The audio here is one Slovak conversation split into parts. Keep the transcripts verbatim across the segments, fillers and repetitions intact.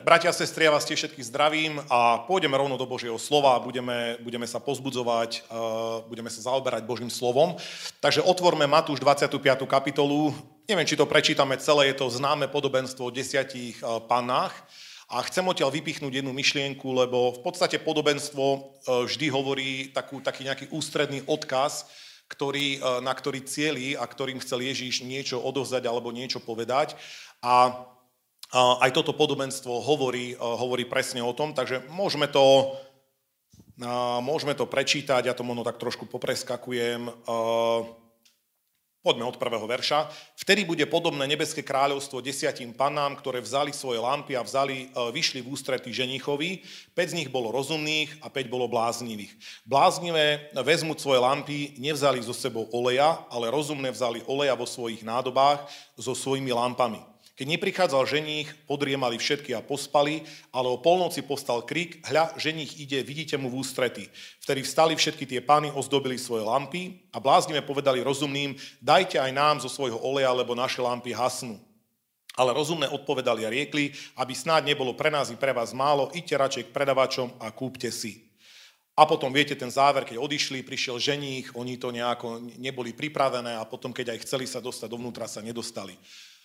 Bratia a sestry, ja vás tiež všetkých zdravím a pôjdeme rovno do Božieho slova, budeme, budeme sa pozbudzovať, uh, budeme sa zaoberať Božím slovom. Takže otvorme Matúš dvadsiatu piatu kapitolu, neviem, či to prečítame celé, je to známe podobenstvo o desiatich uh, pannách a chcem odtiaľ vypichnúť jednu myšlienku, lebo v podstate podobenstvo uh, vždy hovorí takú, taký nejaký ústredný odkaz, ktorý, uh, na ktorý cieli a ktorým chcel Ježiš niečo odovzdať alebo niečo povedať. A aj toto podobenstvo hovorí, hovorí presne o tom, takže môžeme to, môžeme to prečítať, ja to možno tak trošku popreskakujem. Poďme od prvého verša. Vtedy bude podobné nebeské kráľovstvo desiatim pannám, ktoré vzali svoje lampy a vzali, vyšli v ústretí ženichovi. Päť z nich bolo rozumných a päť bolo bláznivých. Bláznivé vezmú svoje lampy, nevzali so sebou oleja, ale rozumné vzali oleja vo svojich nádobách so svojimi lampami. Keď neprichádzal ženích, podriemali všetky a pospali, ale o polnoci povstal krik, hľa, ženích ide, vidíte mu v ústrety. Vtedy vstali všetky tie pány, ozdobili svoje lampy a bláznivé povedali rozumným, dajte aj nám zo svojho oleja, lebo naše lampy hasnú. Ale rozumné odpovedali a riekli, aby snáď nebolo pre nás i pre vás málo, idte radšej k predavačom a kúpte si. A potom viete ten záver, keď odišli, prišiel ženích, oni to nejako neboli pripravené a potom, keď aj chceli sa dostať dovnútra, sa nedostali.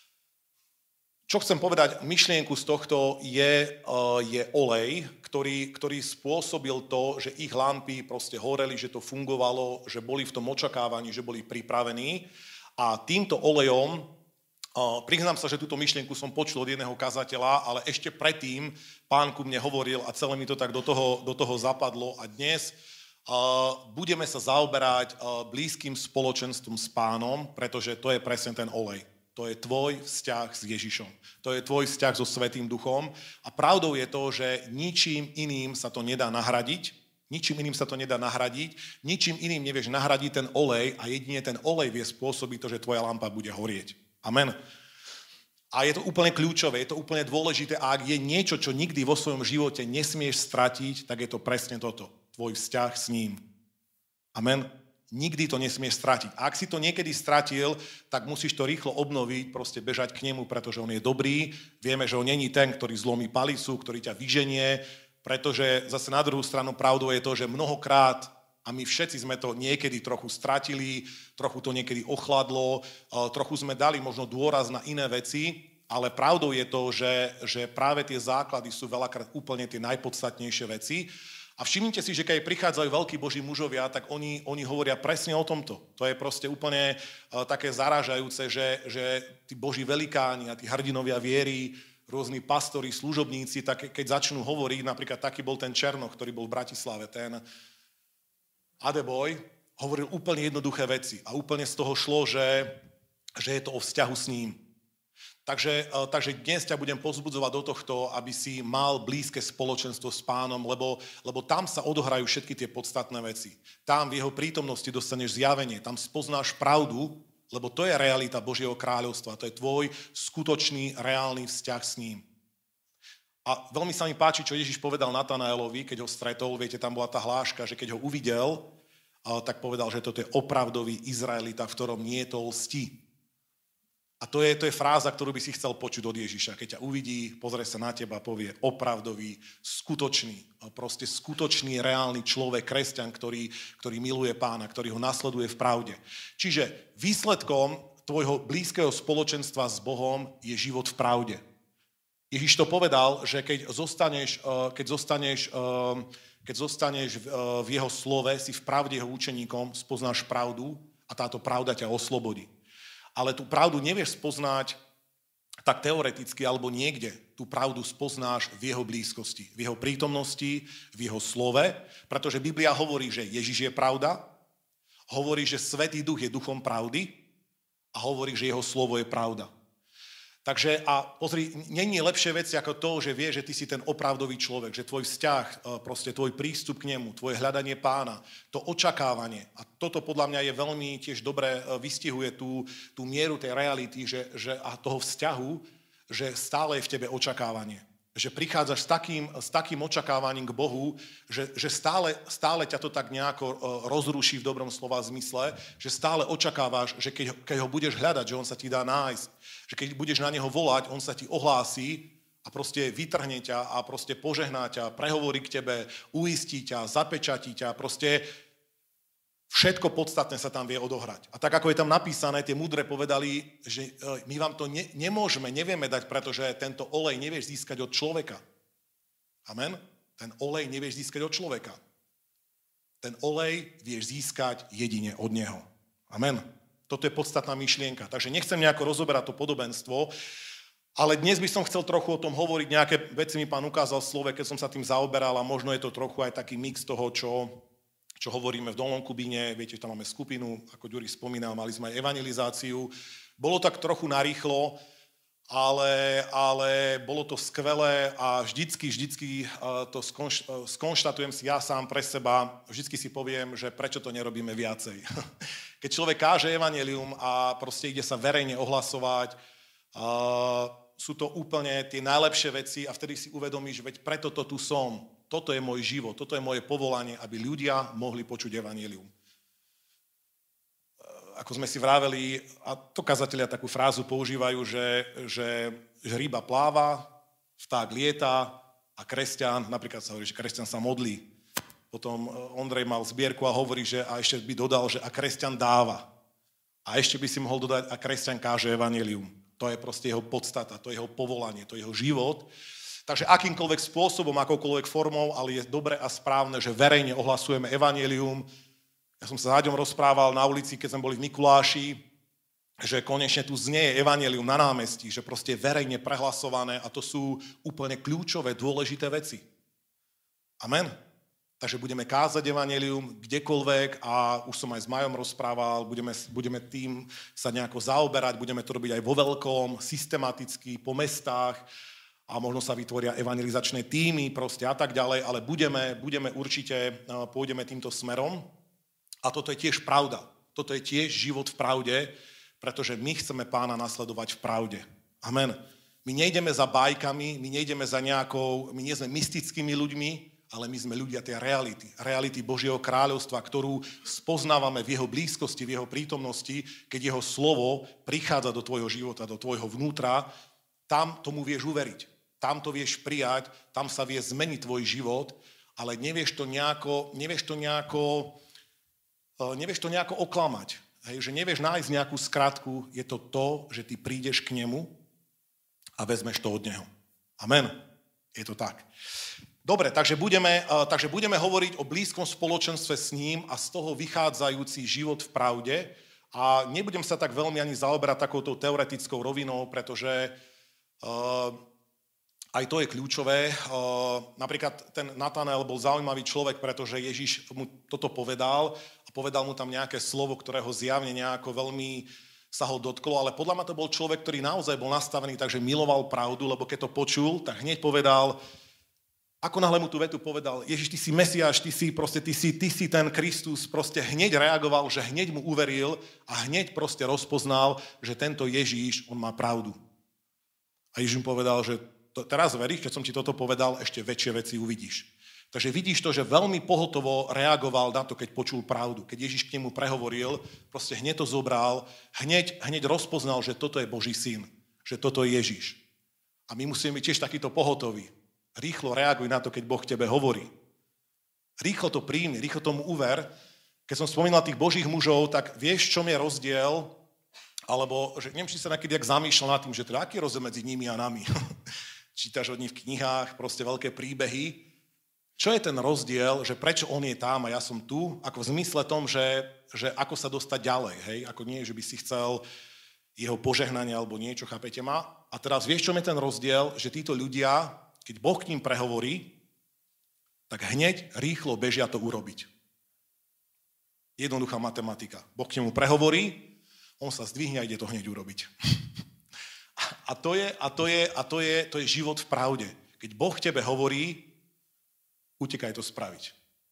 Čo chcem povedať, myšlienku z tohto je, je olej, ktorý, ktorý spôsobil to, že ich lampy proste horeli, že to fungovalo, že boli v tom očakávaní, že boli pripravení. A týmto olejom, priznám sa, že túto myšlienku som počul od jedného kazateľa, ale ešte predtým pán ku mne hovoril a celé mi to tak do toho, do toho zapadlo. A dnes budeme sa zaoberať blízkym spoločenstvom s pánom, pretože to je presne ten olej. To je tvoj vzťah s Ježišom. To je tvoj vzťah so Svätým Duchom. A pravdou je to, že ničím iným sa to nedá nahradiť. Ničím iným sa to nedá nahradiť. Ničím iným nevieš nahradiť ten olej a jedine ten olej vie spôsobiť to, že tvoja lampa bude horieť. Amen. A je to úplne kľúčové, je to úplne dôležité. A ak je niečo, čo nikdy vo svojom živote nesmieš stratiť, tak je to presne toto. Tvoj vzťah s ním. Amen. Nikdy to nesmieš stratiť. A ak si to niekedy stratil, tak musíš to rýchlo obnoviť, proste bežať k nemu, pretože on je dobrý. Vieme, že on není ten, ktorý zlomí palicu, ktorý ťa vyženie, pretože zase na druhú stranu pravdou je to, že mnohokrát, a my všetci sme to niekedy trochu stratili, trochu to niekedy ochladlo, trochu sme dali možno dôraz na iné veci, ale pravdou je to, že, že práve tie základy sú veľakrát úplne tie najpodstatnejšie veci. A všimnite si, že keď prichádzajú veľkí Boží mužovia, tak oni, oni hovoria presne o tomto. To je proste úplne uh, také zarážajúce, že, že tí Boží velikáni a tí hrdinovia viery, rôzni pastori, služobníci, tak keď začnú hovoriť, napríklad taký bol ten Černoch, ktorý bol v Bratislave, ten Adeboj, hovoril úplne jednoduché veci. A úplne z toho šlo, že, že je to o vzťahu s ním. Takže, takže dnes ťa budem povzbudzovať do tohto, aby si mal blízke spoločenstvo s pánom, lebo, lebo tam sa odohrajú všetky tie podstatné veci. Tam v jeho prítomnosti dostaneš zjavenie, tam spoznáš pravdu, lebo to je realita Božieho kráľovstva, to je tvoj skutočný, reálny vzťah s ním. A veľmi sa mi páči, čo Ježiš povedal Natanaelovi, keď ho stretol, viete, tam bola tá hláška, že keď ho uvidel, tak povedal, že toto je opravdový Izraelita, v ktorom nie je to lsti. A to je, to je fráza, ktorú by si chcel počuť od Ježiša. Keď ťa uvidí, pozrie sa na teba, povie opravdový, skutočný, proste skutočný, reálny človek, kresťan, ktorý, ktorý miluje pána, ktorý ho nasleduje v pravde. Čiže výsledkom tvojho blízkeho spoločenstva s Bohom je život v pravde. Ježiš to povedal, že keď zostaneš, keď zostaneš, keď zostaneš v jeho slove, si v pravde jeho učeníkom, spoznáš pravdu a táto pravda ťa oslobodí. Ale tú pravdu nevieš spoznať tak teoreticky alebo niekde. Tú pravdu spoznáš v jeho blízkosti, v jeho prítomnosti, v jeho slove, pretože Biblia hovorí, že Ježiš je pravda, hovorí, že Svätý Duch je duchom pravdy a hovorí, že jeho slovo je pravda. Takže a pozri, není lepšie veci ako to, že vieš, že ty si ten opravdový človek, že tvoj vzťah, proste tvoj prístup k nemu, tvoje hľadanie pána, to očakávanie. A toto podľa mňa je veľmi tiež dobre vystihuje tú, tú mieru tej reality, že, že, a toho vzťahu, že stále je v tebe očakávanie. Že prichádzaš s takým, s takým očakávaním k Bohu, že, že stále, stále ťa to tak nejako rozruší v dobrom slova zmysle, že stále očakávaš, že keď, keď ho budeš hľadať, že on sa ti dá nájsť, že keď budeš na neho volať, on sa ti ohlási a proste vytrhne ťa a proste požehná ťa, prehovorí k tebe, uistí ťa, zapečatí ťa, proste všetko podstatné sa tam vie odohrať. A tak, ako je tam napísané, tie múdre povedali, že my vám to ne, nemôžeme, nevieme dať, pretože tento olej nevieš získať od človeka. Amen? Ten olej nevieš získať od človeka. Ten olej vieš získať jedine od neho. Amen. Toto je podstatná myšlienka. Takže nechcem nejako rozoberať to podobenstvo, ale dnes by som chcel trochu o tom hovoriť. Nejaké veci mi pán ukázal v slove, keď som sa tým zaoberal a možno je to trochu aj taký mix toho, čo, čo hovoríme v Dolnom Kubíne. Viete, tam máme skupinu, ako Ďuri spomínal, mali sme aj evangelizáciu. Bolo tak trochu narýchlo, ale, ale bolo to skvelé a vždycky, vždycky to skonš, skonštatujem si ja sám pre seba, vždycky si poviem, že prečo to nerobíme viacej. Keď človek káže evanjelium a proste ide sa verejne ohlasovať, uh, sú to úplne tie najlepšie veci a vtedy si uvedomíš, veď preto to tu som. Toto je môj život, toto je moje povolanie, aby ľudia mohli počuť evanjelium. Ako sme si vraveli, a to kazatelia takú frázu používajú, že, že, že ryba pláva, vták lieta a kresťan, napríklad sa hovorí, že kresťan sa modlí. Potom Ondrej mal zbierku a hovorí, že a ešte by dodal, že a kresťan dáva. A ešte by si mohol dodať, a kresťan káže evanjelium. To je proste jeho podstata, to je jeho povolanie, to je jeho život. Takže akýmkoľvek spôsobom, akoukoľvek formou, ale je dobre a správne, že verejne ohlasujeme evanjelium. Ja som sa s Áďom rozprával na ulici, keď sme boli v Mikuláši, že konečne tu znieje evanjelium na námestí, že proste je verejne prehlasované a to sú úplne kľúčové, dôležité veci. Amen. Takže budeme kázať evanjelium kdekoľvek a už som aj s Majom rozprával, budeme, budeme tým sa nejako zaoberať, budeme to robiť aj vo veľkom, systematicky, po mestách a možno sa vytvoria evangelizačné tímy proste a tak ďalej, ale budeme, budeme určite, pôjdeme týmto smerom. A toto je tiež pravda. Toto je tiež život v pravde, pretože my chceme Pána nasledovať v pravde. Amen. My nejdeme za bajkami, my nejdeme za nejakou, my nie sme mystickými ľuďmi, ale my sme ľudia tej reality. Reality Božieho kráľovstva, ktorú spoznávame v jeho blízkosti, v jeho prítomnosti, keď jeho slovo prichádza do tvojho života, do tvojho vnútra, tam tomu vieš uveriť. Tam to vieš prijať, tam sa vie zmeniť tvoj život, ale nevieš to nejako, nevieš to nejako nevieš to nejako oklamať, hej, že nevieš nájsť nejakú skratku, je to to, že ty prídeš k nemu a vezmeš to od neho. Amen. Je to tak. Dobre, takže budeme, takže budeme hovoriť o blízkom spoločenstve s ním a z toho vychádzajúci život v pravde a nebudem sa tak veľmi ani zaoberať takouto teoretickou rovinou, pretože uh, aj to je kľúčové. Uh, napríklad ten Natanael bol zaujímavý človek, pretože Ježiš mu toto povedal a povedal mu tam nejaké slovo, ktoré ho zjavne nejako veľmi sa ho dotklo, ale podľa mňa to bol človek, ktorý naozaj bol nastavený, takže miloval pravdu, lebo keď to počul, tak hneď povedal, ako náhle mu tú vetu povedal, Ježiš, ty si Mesiáš, ty si proste, ty si, ty si ten Kristus, proste hneď reagoval, že hneď mu uveril a hneď proste rozpoznal, že tento Ježiš, on má pravdu. A Ježiš mu povedal, že to, teraz veríš, keď som ti toto povedal, ešte väčšie veci uvidíš. Takže vidíš to, že veľmi pohotovo reagoval na to, keď počul pravdu. Keď Ježiš k nemu prehovoril, proste hneď to zobral, hneď, hneď rozpoznal, že toto je Boží syn, že toto je Ježiš. A my musíme byť tiež takýto pohotoví. Rýchlo reaguj na to, keď Boh k tebe hovorí. Rýchlo to príjmi, rýchlo tomu uver. Keď som spomínal tých Božích mužov, tak vieš, čom je rozdiel, alebo že neviem, či sa nakedy zamýšľal nad tým, že teda aký je rozdiel medzi nimi a nami. Čítaš od nich v knihách, proste veľké príbehy. Čo je ten rozdiel, že prečo on je tam a ja som tu? Ako v zmysle tom, že, že ako sa dostať ďalej, hej? Ako nie, že by si chcel jeho požehnanie alebo niečo, chápete ma? A teraz vieš, čo je ten rozdiel, že títo ľudia, keď Boh k ním prehovorí, tak hneď rýchlo bežia to urobiť. Jednoduchá matematika. Boh k nemu prehovorí, on sa zdvihne a ide to hneď urobiť. A to je, a to je, a to je, to je život v pravde. Keď Boh k tebe hovorí, utekaj to spraviť.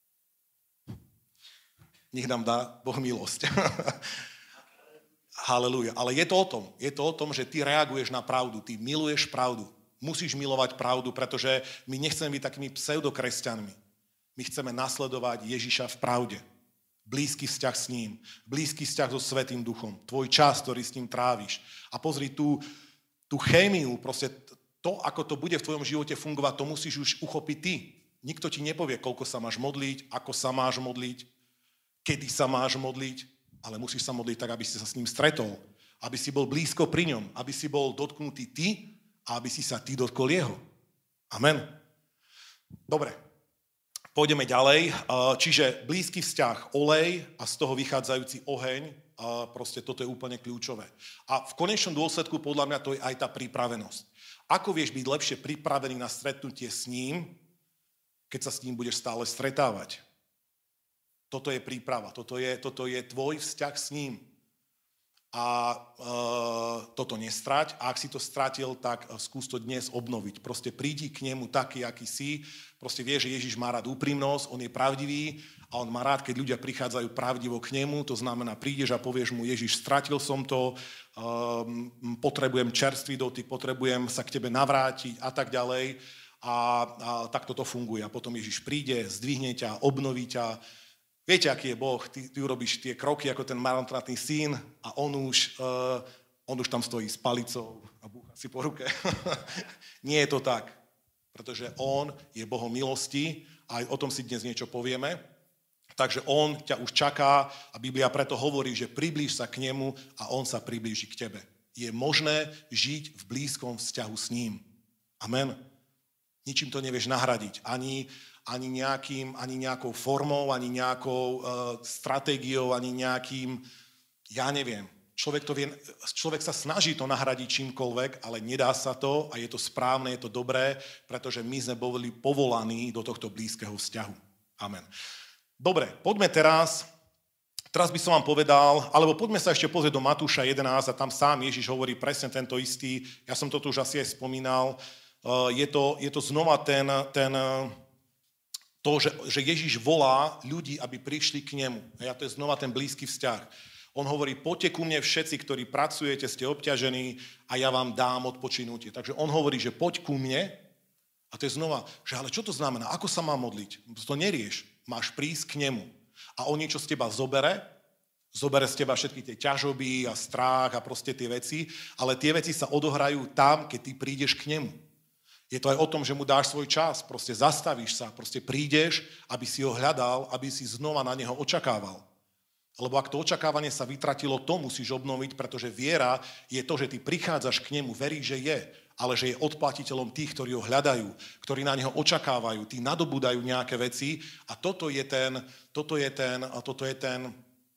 Nech nám dá Boh milosť. Halelúja. Ale je to o tom. Je to o tom, že ty reaguješ na pravdu. Ty miluješ pravdu. Musíš milovať pravdu, pretože my nechceme byť takými pseudokresťanmi. My chceme nasledovať Ježiša v pravde. Blízky vzťah s ním. Blízky vzťah so Svätým Duchom. Tvoj čas, ktorý s ním tráviš. A pozri tú, tú chémiu, proste to, ako to bude v tvojom živote fungovať, to musíš už uchopiť ty. Nikto ti nepovie, koľko sa máš modliť, ako sa máš modliť, kedy sa máš modliť, ale musíš sa modliť tak, aby si sa s ním stretol, aby si bol blízko pri ňom, aby si bol dotknutý ty a aby si sa ty dotkol jeho. Amen. Dobre, pôjdeme ďalej. Čiže blízky vzťah, olej a z toho vychádzajúci oheň, proste toto je úplne kľúčové. A v konečnom dôsledku podľa mňa to je aj tá pripravenosť. Ako vieš byť lepšie pripravený na stretnutie s ním, keď sa s ním budeš stále stretávať? Toto je príprava, toto je, toto je tvoj vzťah s ním. A e, toto nestrať. A ak si to stratil, tak skús to dnes obnoviť. Proste prídi k nemu taký, aký si. Proste vieš, že Ježiš má rád úprimnosť, on je pravdivý a on má rád, keď ľudia prichádzajú pravdivo k nemu. To znamená, prídeš a povieš mu, Ježiš, stratil som to, um, potrebujem čerstvý dotyk, potrebujem sa k tebe navrátiť a tak ďalej. A, a takto to funguje. A potom Ježiš príde, zdvihne ťa, obnoví ťa. Viete, aký je Boh, ty, ty urobíš tie kroky ako ten marnotratný syn a on už, uh, on už tam stojí s palicou a búcha si po ruke. Nie je to tak, pretože on je Bohom milosti a aj o tom si dnes niečo povieme. Takže on ťa už čaká a Biblia preto hovorí, že priblíž sa k nemu a on sa priblíži k tebe. Je možné žiť v blízkom vzťahu s ním. Amen. Ničím to nevieš nahradiť. Ani... ani nejakým, ani nejakou formou, ani nejakou uh, stratégiou, ani nejakým, ja neviem. Človek, to vie, človek sa snaží to nahradiť čímkoľvek, ale nedá sa to a je to správne, je to dobré, pretože my sme boli povolaní do tohto blízkeho vzťahu. Amen. Dobre, poďme teraz, teraz by som vám povedal, alebo poďme sa ešte pozrieť do Matúša jedenásť a tam sám Ježiš hovorí presne tento istý, ja som to tu už asi aj spomínal, uh, je, to, je to znova ten... ten To, že, že Ježiš volá ľudí, aby prišli k nemu. A to je znova ten blízky vzťah. On hovorí, poďte ku mne všetci, ktorí pracujete, ste obťažení a ja vám dám odpočinutie. Takže on hovorí, že poď ku mne a to je znova, že ale čo to znamená? Ako sa mám modliť? To nerieš. Máš prísť k nemu. A on niečo z teba zobere, zobere z teba všetky tie ťažoby a strach a proste tie veci, ale tie veci sa odohrajú tam, keď ty prídeš k nemu. Je to aj o tom, že mu dáš svoj čas, proste zastavíš sa, proste prídeš, aby si ho hľadal, aby si znova na neho očakával. Lebo ak to očakávanie sa vytratilo, to musíš obnoviť, pretože viera je to, že ty prichádzaš k nemu, veríš, že je, ale že je odplatiteľom tých, ktorí ho hľadajú, ktorí na neho očakávajú, tí nadobúdajú nejaké veci a toto je ten, toto je ten, toto je ten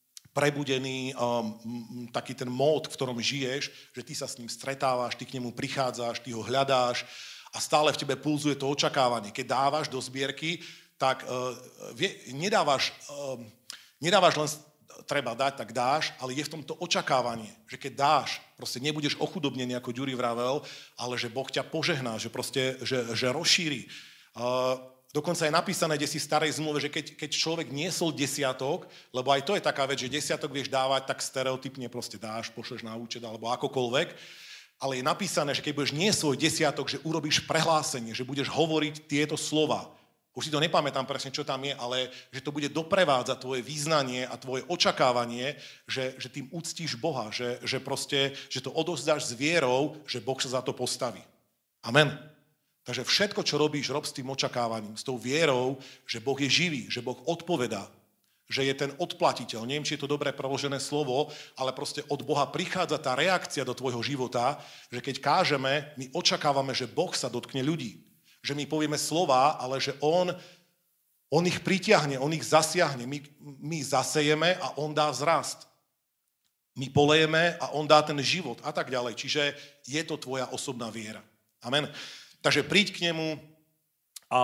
prebudený um, taký ten mód, v ktorom žiješ, že ty sa s ním stretávaš, ty k nemu prichádzaš, ty ho hľadáš, a stále v tebe pulzuje to očakávanie. Keď dávaš do zbierky, tak uh, vie, nedávaš, uh, nedávaš len treba dať, tak dáš, ale je v tomto očakávanie, že keď dáš, proste nebudeš ochudobnený, ako Ďuri vravel, ale že Boh ťa požehná, že proste, že, že rozšíri. Uh, dokonca je napísané desi v starej zmluve, že keď, keď človek niesol desiatok, lebo aj to je taká vec, že desiatok vieš dávať, tak stereotypne proste dáš, pošleš na účet alebo akokoľvek, ale je napísané, že keď budeš nie svoj desiatok, že urobíš prehlásenie, že budeš hovoriť tieto slova. Už si to nepamätám presne, čo tam je, ale že to bude doprevádzať tvoje význanie a tvoje očakávanie, že, že tým uctíš Boha, že, že proste, že to odovzdáš s vierou, že Boh sa za to postaví. Amen. Takže všetko, čo robíš, rob s tým očakávaním, s tou vierou, že Boh je živý, že Boh odpovedá, že je ten odplatiteľ. Neviem, či je to dobre preložené slovo, ale proste od Boha prichádza tá reakcia do tvojho života, že keď kážeme, my očakávame, že Boh sa dotkne ľudí. Že my povieme slova, ale že On, on ich pritiahne, On ich zasiahne. My, my zasejeme a On dá vzrast. My polejeme a On dá ten život a tak ďalej. Čiže je to tvoja osobná viera. Amen. Takže príď k nemu a...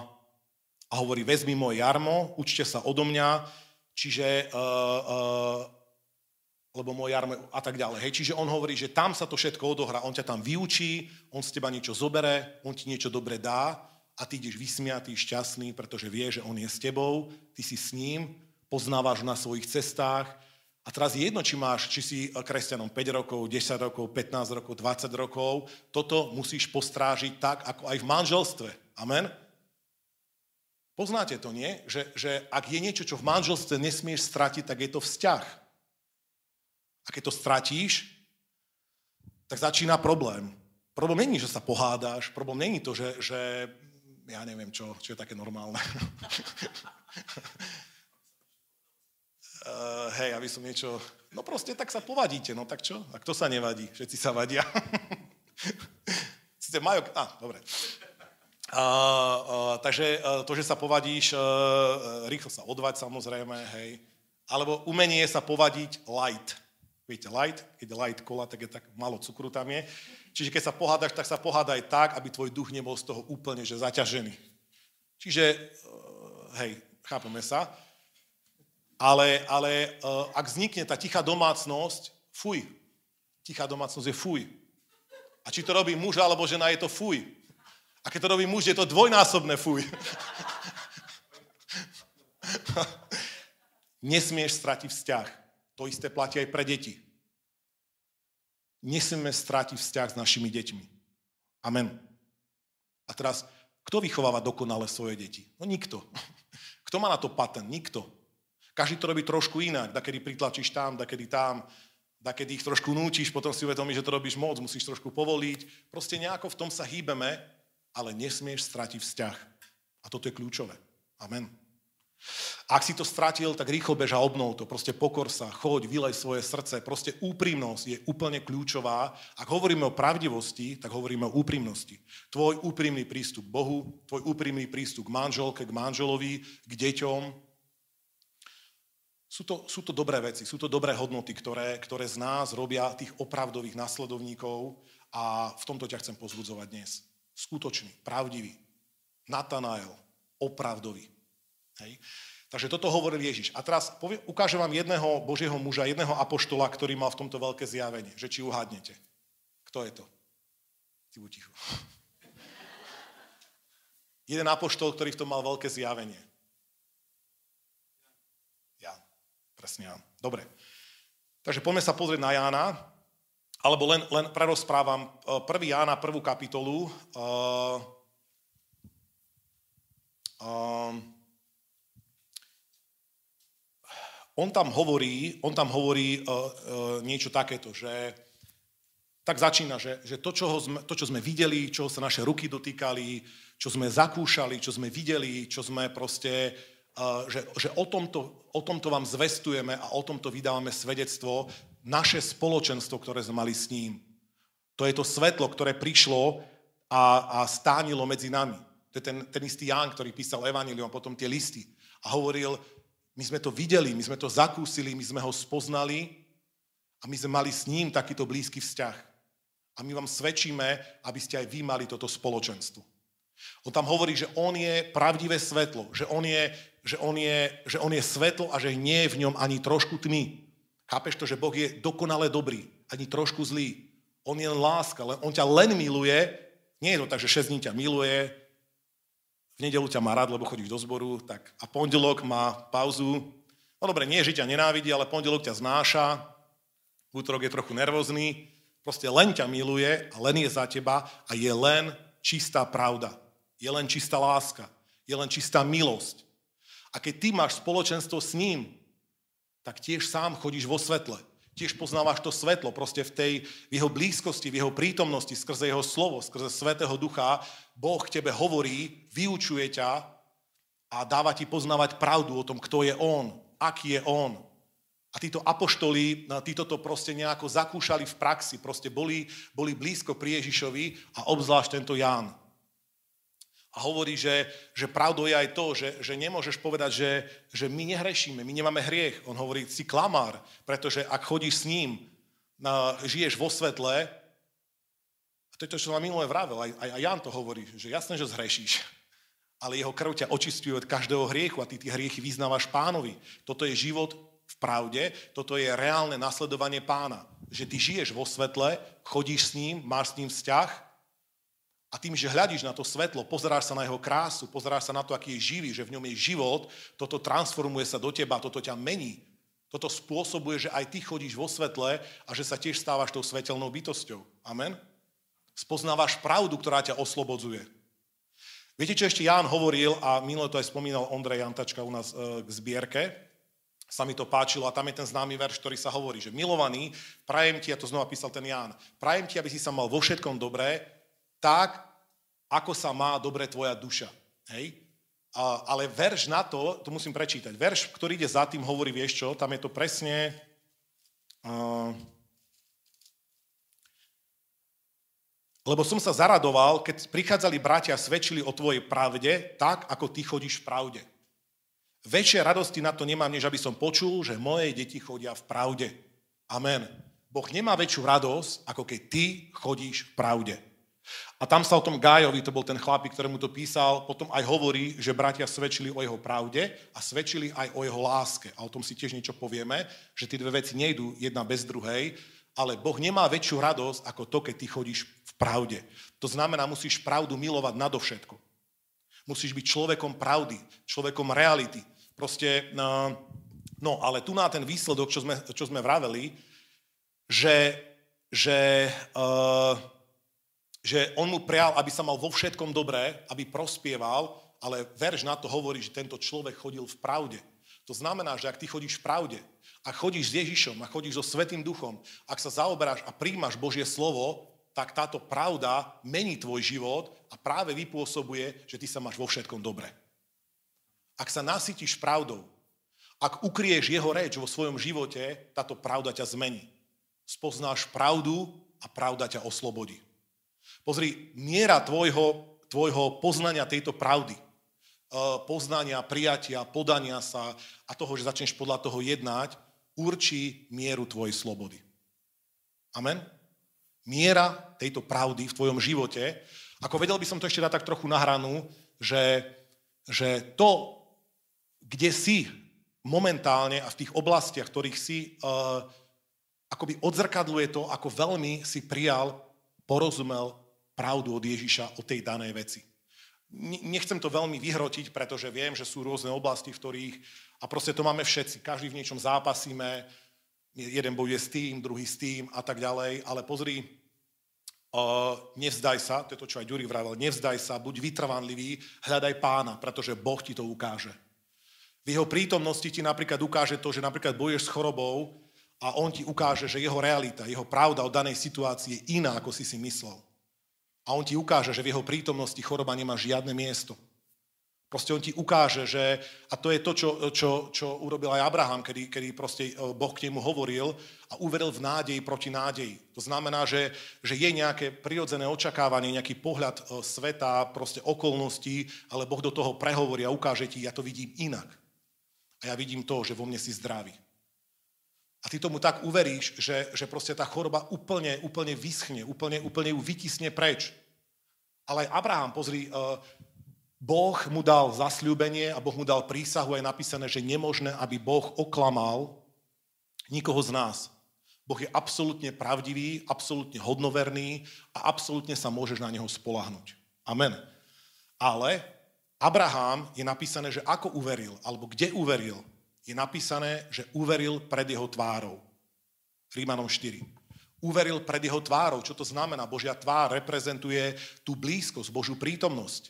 A hovorí, vezmi moje jarmo, učte sa odo mňa, čiže, uh, uh, lebo moje jarmo a tak ďalej. Hej, čiže on hovorí, že tam sa to všetko odohrá, on ťa tam vyučí, on z teba niečo zobere, on ti niečo dobre dá a ty ideš vysmiatý, šťastný, pretože vie, že on je s tebou, ty si s ním, poznávaš na svojich cestách a teraz je jedno, či máš, či si kresťanom päť rokov, desať rokov, pätnásť rokov, dvadsať rokov, toto musíš postrážiť tak, ako aj v manželstve. Amen? Poznáte to, nie? Že, že ak je niečo, čo v manželstve nesmieš stratiť, tak je to vzťah. A keď to stratíš, tak začína problém. Problém není, že sa pohádáš, problém není to, že, že ja neviem čo, čo je také normálne. uh, hej, aby som niečo... No proste tak sa povadíte, no tak čo? A kto sa nevadí? Všetci sa vadia. Sice majú... Á, dobre. Uh, uh, takže uh, to, že sa povadíš, uh, rýchlo sa odvať samozrejme, hej. Alebo umenie sa povadiť light. Viete, light, keď je light kola, tak je tak málo cukru tam je. Čiže keď sa pohádaš, tak sa pohádaj tak, aby tvoj duch nebol z toho úplne že zaťažený. Čiže, hej, chápeme sa. Ale, ale ak vznikne tá tichá domácnosť, fuj. Tichá domácnosť je fuj. A či to robí muž alebo žena, je to fuj. A keď to robí muž, je to dvojnásobné fuj. Nesmieš stratiť vzťah. To isté platí aj pre deti. Nesmieme strátiť vzťah s našimi deťmi. Amen. A teraz, kto vychováva dokonale svoje deti? No nikto. Kto má na to patent? Nikto. Každý to robí trošku inak. Dakedy pritlačíš tam, dakedy tam, dakedy ich trošku núčiš, potom si uvedomíš, že to robíš moc, musíš trošku povoliť. Proste nejako v tom sa hýbeme, ale nesmieš stratiť vzťah. A toto je kľúčové. Amen. Ak si to stratil, tak rýchlo bež a obnov to. Proste pokor sa, choď, vylej svoje srdce. Proste úprimnosť je úplne kľúčová. Ak hovoríme o pravdivosti, tak hovoríme o úprimnosti. Tvoj úprimný prístup k Bohu, tvoj úprimný prístup k manželke, k manželovi, k deťom. Sú to, sú to dobré veci, sú to dobré hodnoty, ktoré, ktoré z nás robia tých opravdových nasledovníkov a v tomto ťa chcem pozbudzovať dnes. Skutočný, pravdivý, Natanael, opravdový. Hej. Takže toto hovoril Ježiš. A teraz povie, ukážem vám jedného Božieho muža, jedného apoštola, ktorý mal v tomto veľké zjavenie. Že či uhádnete. Kto je to? Ty buď ticho. Jeden apoštol, ktorý v tom mal veľké zjavenie. Ján. Presne Ján. Dobre. Takže poďme sa pozrieť na Jána, alebo len, len prerozprávam prvý Jána, prvú kapitolu. Uh, uh, On tam hovorí, on tam hovorí uh, uh, niečo takéto, že tak začína, že, že to, čo sme, to, čo sme videli, čo sa naše ruky dotýkali, čo sme zakúšali, čo sme videli, čo sme proste, uh, že, že o, tomto, o tomto vám zvestujeme a o tomto vydávame svedectvo, naše spoločenstvo, ktoré sme mali s ním. To je to svetlo, ktoré prišlo a, a stánilo medzi nami. To je ten, ten istý Ján, ktorý písal evanjelium a potom tie listy. A hovoril, my sme to videli, my sme to zakúsili, my sme ho spoznali a my sme mali s ním takýto blízky vzťah. A my vám svedčíme, aby ste aj vy mali toto spoločenstvo. On tam hovorí, že on je pravdivé svetlo, že on je, že on je, že on je svetlo a že nie je v ňom ani trošku tmy. Chápeš to, že Boh je dokonale dobrý, ani trošku zlý. On je láska, on ťa len miluje, nie je to tak, že šesť dní ťa miluje, v nedeľu ťa má rád, lebo chodíš do zboru, tak a pondelok má pauzu. No dobre, nie, že ťa nenávidí, ale pondelok ťa znáša, v útorok je trochu nervózny, proste len ťa miluje a len je za teba a je len čistá pravda. Je len čistá láska. Je len čistá milosť. A keď ty máš spoločenstvo s ním, tak tiež sám chodíš vo svetle. Tiež poznávaš to svetlo, proste v tej v jeho blízkosti, v jeho prítomnosti, skrze jeho slovo, skrze Svätého Ducha, Boh k tebe hovorí, vyučuje ťa a dáva ti poznávať pravdu o tom, kto je on, aký je on. A títo apoštoli, títo to proste nejako zakúšali v praxi, proste boli, boli blízko pri Ježišovi a obzvlášť tento Ján. A hovorí, že, že pravdou je aj to, že, že nemôžeš povedať, že, že my nehrešíme, my nemáme hriech. On hovorí, si klamár, pretože ak chodíš s ním, na, žiješ vo svetle, a to je to, čo som vám minulé vravel, aj, aj, aj Ján to hovorí, že jasné, že zhrešíš, ale jeho krv ťa očistuje od každého hriechu a ty tie hriechy vyznávaš Pánovi. Toto je život v pravde, toto je reálne nasledovanie Pána. Že ty žiješ vo svetle, chodíš s ním, máš s ním vzťah, a tým, že hľadíš na to svetlo, pozeráš sa na jeho krásu, pozeráš sa na to, aký je živý, že v ňom je život, toto transformuje sa do teba, toto ťa mení. Toto spôsobuje, že aj ty chodíš vo svetle a že sa tiež stávaš tou svetelnou bytosťou. Amen? Spoznávaš pravdu, ktorá ťa oslobodzuje. Viete, čo ešte Ján hovoril, a minule to aj spomínal Ondrej Jantačka u nás e, k zbierke. sa mi to páčilo a tam je ten známy verš, ktorý sa hovorí, že milovaný, prajem ti, a to znova písal ten Ján, prajem ti, aby si sa mal vo všetkom dobré, tak, ako sa má dobre tvoja duša. Hej? A, ale verš na to, to musím prečítať, verš, ktorý ide za tým, hovorí, vieš čo, tam je to presne... Uh, Lebo som sa zaradoval, keď prichádzali bratia a svedčili o tvojej pravde, tak, ako ty chodíš v pravde. Väčšie radosti na to nemám, než aby som počul, že moje deti chodia v pravde. Amen. Boh nemá väčšiu radosť, ako keď ty chodíš v pravde. A tam sa o tom Gájovi, to bol ten chlapík, ktorému to písal, potom aj hovorí, že bratia svedčili o jeho pravde a svedčili aj o jeho láske. A o tom si tiež niečo povieme, že tie dve veci nejdú jedna bez druhej, ale Boh nemá väčšiu radosť, ako to, keď ty chodíš v pravde. To znamená, musíš pravdu milovať nadovšetko. Musíš byť človekom pravdy, človekom reality. Proste, no, no ale tu na ten výsledok, čo sme, čo sme vraveli, že, že, uh, že on mu prial, aby sa mal vo všetkom dobré, aby prospieval, ale verš na to hovorí, že tento človek chodil v pravde. To znamená, že ak ty chodíš v pravde, ak chodíš s Ježišom, ak chodíš so Svätým Duchom, ak sa zaoberáš a príjmaš Božie slovo, tak táto pravda mení tvoj život a práve vypôsobuje, že ty sa máš vo všetkom dobre. Ak sa nasytíš pravdou, ak ukrieš jeho reč vo svojom živote, táto pravda ťa zmení. Spoznáš pravdu a pravda ťa oslobodí. Pozri, miera tvojho, tvojho poznania tejto pravdy, poznania, prijatia, podania sa a toho, že začneš podľa toho jednať, určí mieru tvojej slobody. Amen? Miera tejto pravdy v tvojom živote, ako vedel by som to ešte dať tak trochu na hranu, že, že to, kde si momentálne a v tých oblastiach, ktorých si, uh, akoby odzrkadluje to, ako veľmi si prijal, porozumel pravdu od Ježiša o tej danej veci. Nechcem to veľmi vyhrotiť, pretože viem, že sú rôzne oblasti, v ktorých, a proste to máme všetci, každý v niečom zápasíme, jeden bojuje s tým, druhý s tým a tak ďalej, ale pozri, uh, nevzdaj sa, to je to, čo aj Ďuri vravel, nevzdaj sa, buď vytrvanlivý, hľadaj Pána, pretože Boh ti to ukáže. V jeho prítomnosti ti napríklad ukáže to, že napríklad bojuješ s chorobou a on ti ukáže, že jeho realita, jeho pravda o danej situácii je iná, ako si si myslel. A on ti ukáže, že v jeho prítomnosti choroba nemá žiadne miesto. Proste on ti ukáže, že, a to je to, čo, čo, čo urobil aj Abraham, kedy, kedy proste Boh k nemu hovoril a uveril v nádeji proti nádeji. To znamená, že, že je nejaké prirodzené očakávanie, nejaký pohľad sveta, proste okolností, ale Boh do toho prehovorí a ukáže ti, ja to vidím inak. A ja vidím to, že vo mne si zdravý. A ty tomu tak uveríš, že, že proste tá choroba úplne, úplne vyschne, úplne, úplne ju vytisne preč. Ale aj Abraham, pozri, Boh mu dal zasľúbenie a Boh mu dal prísahu, aj napísané, že nemožné, aby Boh oklamal nikoho z nás. Boh je absolútne pravdivý, absolútne hodnoverný a absolútne sa môžeš na neho spoľahnúť. Amen. Ale Abraham je napísané, že ako uveril, alebo kde uveril, je napísané, že uveril pred jeho tvárou. Rímanom štyri. Uveril pred jeho tvárou. Čo to znamená? Božia tvár reprezentuje tú blízkosť, Božiu prítomnosť.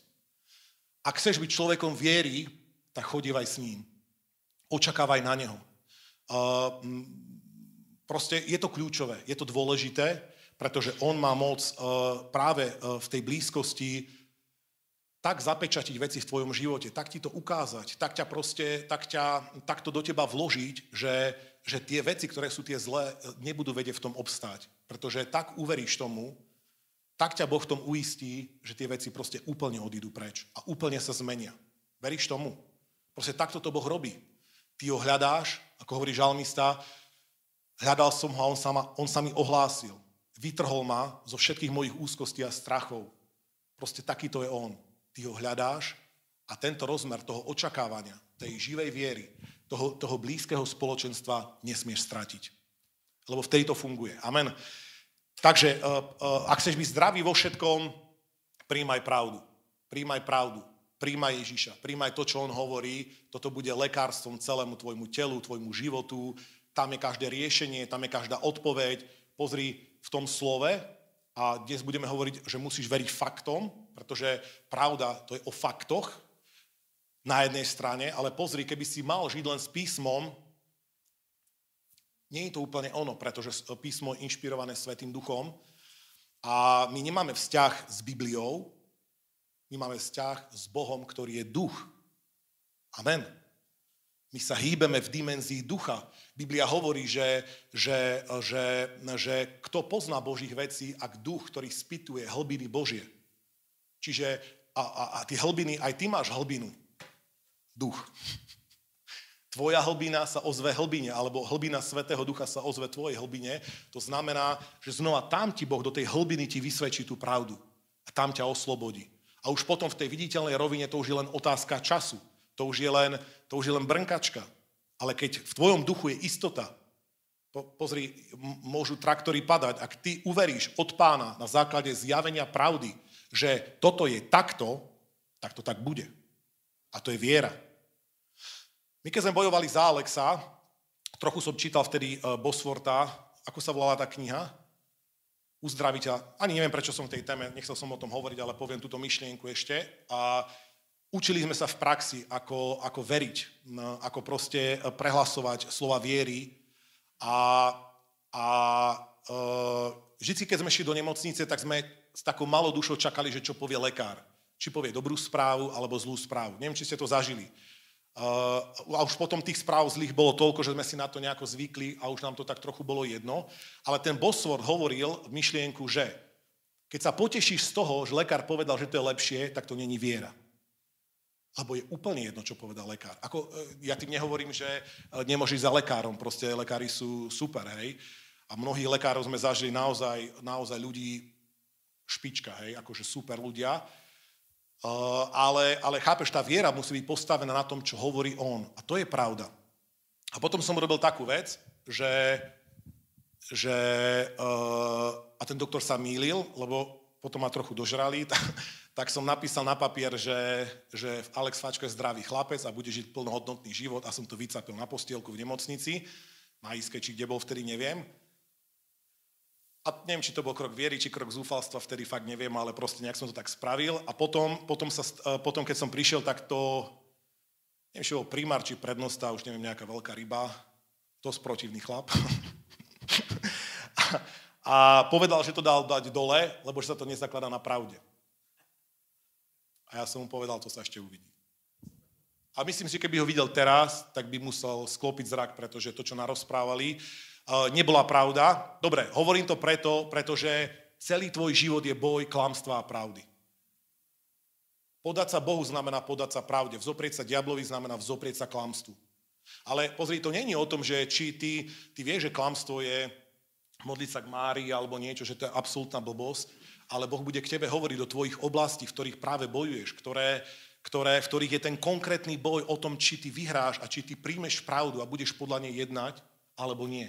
Ak chceš byť človekom viery, tak chodívaj s ním. Očakávaj na neho. Uh, proste je to kľúčové, je to dôležité, pretože on má moc uh, práve uh, v tej blízkosti tak zapečatiť veci v tvojom živote, tak ti to ukázať, tak ťa proste, tak, ťa, tak to do teba vložiť, že, že tie veci, ktoré sú tie zlé, nebudú vedieť v tom obstáť. Pretože tak uveríš tomu, tak ťa Boh v tom uistí, že tie veci proste úplne odídu preč a úplne sa zmenia. Veríš tomu? Proste takto to Boh robí. Ty ho hľadáš, ako hovorí žalmista, hľadal som ho a on sa, ma, on sa mi ohlásil. Vytrhol ma zo všetkých mojich úzkostí a strachov. Proste takýto je on. Ty ho hľadáš a tento rozmer toho očakávania, tej živej viery, toho, toho blízkeho spoločenstva nesmieš stratiť. Lebo vtedy to funguje. Amen. Takže, uh, uh, ak chceš byť zdravý vo všetkom, príjmaj pravdu. Príjmaj pravdu. Príjmaj Ježiša. Príjmaj to, čo on hovorí. Toto bude lekárstvom celému tvojmu telu, tvojmu životu. Tam je každé riešenie, tam je každá odpoveď. Pozri v tom slove, a dnes budeme hovoriť, že musíš veriť faktom, pretože pravda to je o faktoch na jednej strane, ale pozri, keby si mal žiť len s písmom, Nie je to úplne ono, pretože písmo je inšpirované Svätým Duchom a my nemáme vzťah s Bibliou, my máme vzťah s Bohom, ktorý je duch. Amen. My sa hýbeme v dimenzii ducha. Biblia hovorí, že, že, že, že kto pozná Božích vecí, ak duch, ktorý spytuje hlbiny Božie. Čiže a, a, a ty hlbiny, aj ty máš hlbinu. Duch. Tvoja hlbina sa ozve hlbine, alebo hlbina Svätého Ducha sa ozve tvojej hlbine. To znamená, že znova tam ti Boh do tej hlbiny ti vysvedčí tú pravdu. A tam ťa oslobodí. A už potom v tej viditeľnej rovine to už je len otázka času. To už je len, to už je len brnkačka. Ale keď v tvojom duchu je istota, po, pozri, m- môžu traktory padať, ak ty uveríš od Pána na základe zjavenia pravdy, že toto je takto, tak to tak bude. A to je viera. My keď sme bojovali za Alexa, trochu som čítal vtedy uh, Bosworta, ako sa volala tá kniha? Uzdraviteľ. Ani neviem, prečo som v tej téme, nechcel som o tom hovoriť, ale poviem túto myšlienku ešte. A učili sme sa v praxi, ako, ako veriť, no, ako proste prehlasovať slova viery. A, a uh, vždy, keď sme šli do nemocnice, tak sme s takou malou dušou čakali, že čo povie lekár. Či povie dobrú správu, alebo zlú správu. Neviem, či ste to zažili. Uh, a už potom tých správ zlých bolo toľko, že sme si na to nejako zvykli a už nám to tak trochu bolo jedno. Ale ten Bosworth hovoril myšlienku, že keď sa potešíš z toho, že lekár povedal, že to je lepšie, tak to není viera. Alebo je úplne jedno, čo povedal lekár. Ako, ja tým nehovorím, že nemôžeš ísť za lekárom, proste lekári sú super, hej. A mnohých lekárov sme zažili naozaj, naozaj ľudí špička, hej, akože super ľudia. Uh, ale, ale chápeš, tá viera musí byť postavená na tom, čo hovorí on. A to je pravda. A potom som urobil takú vec, že, že uh, a ten doktor sa mýlil, lebo potom ma trochu dožrali, tak, tak som napísal na papier, že, že Alex Fačko je zdravý chlapec a bude žiť plnohodnotný život a som to vycapil na postielku v nemocnici, na iske, či kde bol vtedy, neviem. A neviem, či to bol krok viery, či krok zúfalstva, vtedy fakt neviem, ale proste nejak som to tak spravil. A potom, potom, sa, potom keď som prišiel, tak to, neviem, či bol primár, či prednosta, už neviem, nejaká veľká ryba, dosť protivný chlap. a, a povedal, že to dal dať dole, lebo že sa to nezakladá na pravde. A ja som mu povedal, to sa ešte uvidí. A myslím si, že keby ho videl teraz, tak by musel sklopiť zrak, pretože to, čo narozprávali, nebola pravda. Dobre, hovorím to preto, pretože celý tvoj život je boj klamstva a pravdy. Podať sa Bohu znamená podať sa pravde. Vzoprieť sa diablovi znamená vzoprieť sa klamstvu. Ale pozri, to nie je o tom, že či ty, ty vieš, že klamstvo je modliť sa k Márii alebo niečo, že to je absolútna blbosť, ale Boh bude k tebe hovoriť do tvojich oblastí, v ktorých práve bojuješ, ktoré, ktoré, v ktorých je ten konkrétny boj o tom, či ty vyhráš a či ty príjmeš pravdu a budeš podľa nej jednať, alebo nie.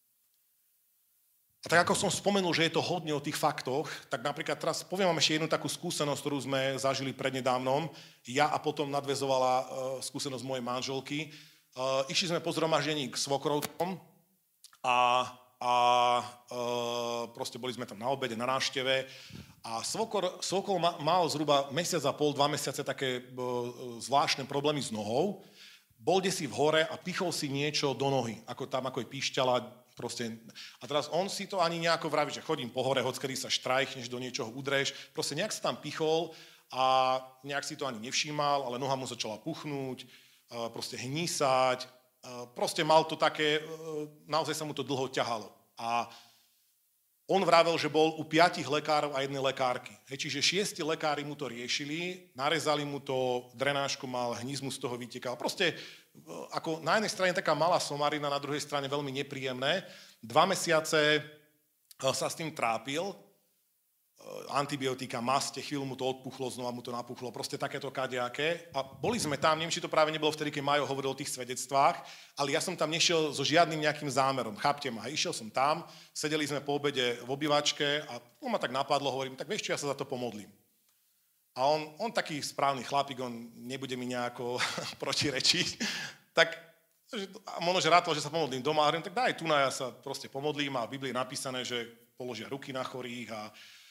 A tak ako som spomenul, že je to hodne o tých faktoch, tak napríklad teraz poviem vám ešte jednu takú skúsenosť, ktorú sme zažili prednedávnom. Ja a potom nadväzovala uh, skúsenosť mojej manželky. Uh, išli sme po zhromaždení k svokrovcom a, a uh, proste boli sme tam na obede, na návšteve. A svokor, svokol ma, mal zhruba mesiac a pol, dva mesiace také uh, zvláštne problémy s nohou. Bol desi v hore a pichol si niečo do nohy, ako tam ako je píšťala. Proste. A teraz on si to ani nejako vraví, že chodím po hore, hockedy sa štrajchneš, do niečoho udreš. Proste nejak sa tam pichol a nejak si to ani nevšímal, ale noha mu začala puchnúť, proste hnísať. Proste mal to také, naozaj sa mu to dlho ťahalo. A on vravel, že bol u piatich lekárov a jednej lekárky. Hej, čiže šiesti lekári mu to riešili, narezali mu to, drenážku mal, hníz mu z toho vytekal. Proste ako na jednej strane taká malá somarina, na druhej strane veľmi nepríjemné. Dva mesiace sa s tým trápil, antibiotika, maste, chvíľu mu to odpuchlo, znova mu to napuchlo, proste takéto kadejaké. A boli sme tam, neviem, či to práve nebolo vtedy, keď Majo hovoril o tých svedectvách, ale ja som tam nešiel so žiadnym nejakým zámerom, chápte ma. Išiel som tam, sedeli sme po obede v obývačke a on ma tak napadlo, hovorím, tak vieš čo, ja sa za to pomodlím. A on, on taký správny chlapík, on nebude mi nejako protirečiť, tak možno, že rátol, že sa pomodlím doma, a hovorím, tak daj tu na, ja sa proste pomodlím a v Biblii je napísané, že položia ruky na chorých a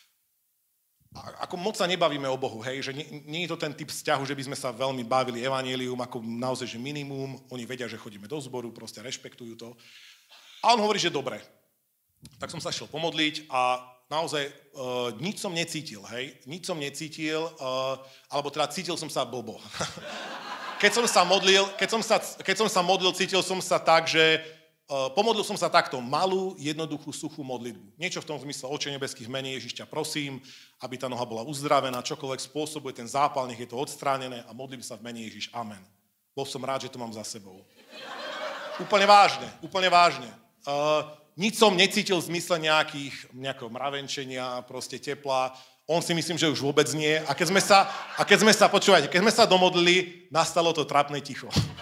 A ako moc sa nebavíme o Bohu, hej, že nie, nie je to ten typ vzťahu, že by sme sa veľmi bavili evanjelium, ako naozaj, že minimum, oni vedia, že chodíme do zboru, proste rešpektujú to. A on hovorí, že dobre. Tak som sa šiel pomodliť a naozaj uh, nič som necítil, hej? Nič som necítil, uh, alebo teda cítil som sa blbo. Keď som sa modlil, keď som sa, keď som sa modlil, cítil som sa tak, že uh, pomodlil som sa takto, malú, jednoduchú, suchú modlitbu. Niečo v tom zmysle, Oče nebeský, v mene Ježiš ťa prosím, aby tá noha bola uzdravená, čokoľvek spôsobuje ten zápal, nech je to odstránené a modlím sa v mene Ježiš. Amen. Bol som rád, že to mám za sebou. Úplne vážne, úplne vážne. Uh, nič som necítil v zmysle nejakých, nejakého mravenčenia, proste tepla. On si myslím, že už vôbec nie. A keď sme sa, a keď sme sa počúvajte, keď sme sa domodlili, nastalo to trápne ticho.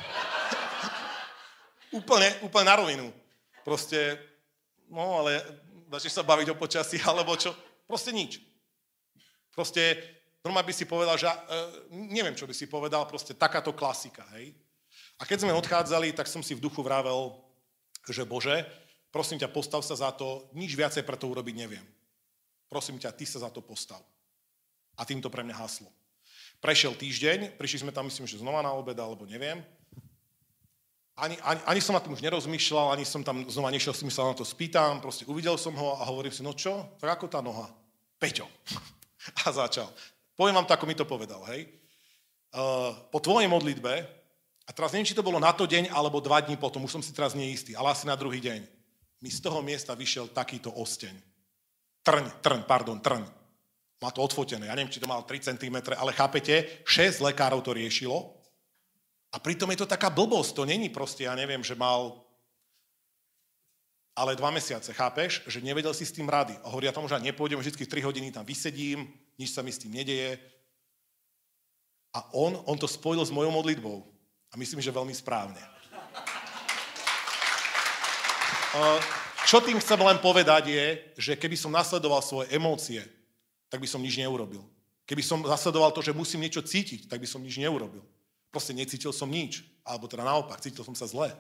úplne, úplne na rovinu. Proste, no ale začneš sa baviť o počasí, alebo čo? Proste nič. Proste, normálne by si povedal, že, uh, neviem, čo by si povedal, proste takáto klasika, hej? A keď sme odchádzali, tak som si v duchu vravel, že Bože, prosím ťa, postav sa za to, nič viacej pre to urobiť neviem. Prosím ťa, ty sa za to postav. A tým to pre mňa haslo. Prešiel týždeň, prišli sme tam, myslím, že znova na obed, alebo neviem. Ani, ani, ani som na tým už nerozmýšľal, ani som tam znova nešiel, si sa na to spýtam, proste uvidel som ho a hovorím si, no čo, tak ako tá noha? Peťo. A začal. Poviem vám to, ako mi to povedal, hej. Uh, po tvojej modlitbe, a teraz neviem, či to bolo na to deň, alebo dva dní potom, už som si teraz neistý, ale asi na druhý deň, mi z toho miesta vyšiel takýto osteň. Trň, trň, pardon, trň. Má to odfotené, ja neviem, či to mal tri centimetre, ale chápete, šesť lekárov to riešilo a pritom je to taká blbosť, to není proste, ja neviem, že mal ale dva mesiace, chápeš, že nevedel si s tým rady. A hovorí, ja tam už aj nepôjdem, vždycky tri hodiny tam vysedím, nič sa mi s tým nedeje. A on, on to spojil s mojou modlitbou. A myslím, že veľmi správne. Uh, Čo tým chcem len povedať je, že keby som nasledoval svoje emócie, tak by som nič neurobil. Keby som nasledoval to, že musím niečo cítiť, tak by som nič neurobil. Proste necítil som nič. Alebo teda naopak, cítil som sa zle.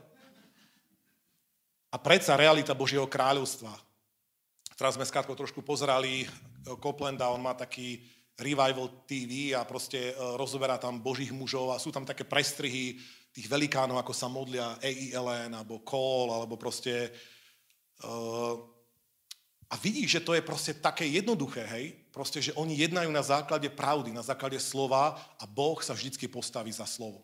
A predsa realita Božieho kráľovstva. Teraz sme skratko trošku pozerali Coplanda, on má taký Revival té vé a proste rozoberá tam Božích mužov a sú tam také prestrihy tých velikánov, ako sa modlia A E Ellen, alebo Cole, alebo proste... Uh, a vidíš, že to je proste také jednoduché, hej? Proste, že oni jednajú na základe pravdy, na základe slova a Boh sa vždycky postaví za slovo.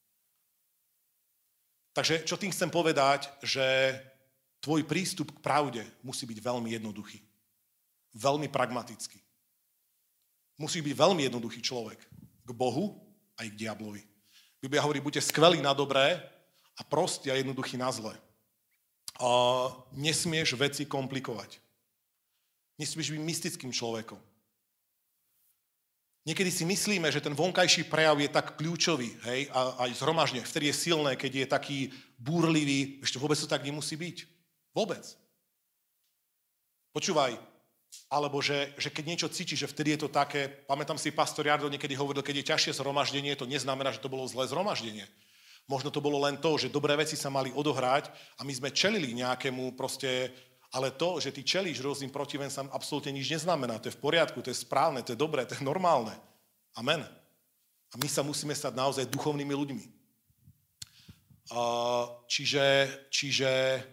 Takže čo tým chcem povedať, že tvoj prístup k pravde musí byť veľmi jednoduchý. Veľmi pragmatický. Musíš byť veľmi jednoduchý človek. K Bohu aj k diablovi. Biblia hovorí, buďte skvelí na dobré a prostí a jednoduchý na zlé. A nesmieš veci komplikovať. Nesmieš byť mystickým človekom. Niekedy si myslíme, že ten vonkajší prejav je tak kľúčový, hej, a aj zhromažne, vtedy je silné, keď je taký búrlivý, ešte vôbec to tak nemusí byť. Vôbec. Počúvaj, alebo že, že keď niečo cítiš, že vtedy je to také, pamätám si, pastor Jardo niekedy hovoril, keď je ťažšie zhromaždenie, to neznamená, že to bolo zlé zhromaždenie. Možno to bolo len to, že dobré veci sa mali odohrať a my sme čelili nejakému proste, ale to, že ty čelíš rôznym protivencom, absolútne nič neznamená. To je v poriadku, to je správne, to je dobré, to je normálne. Amen. A my sa musíme stať naozaj duchovnými ľuďmi. Čiže, čiže...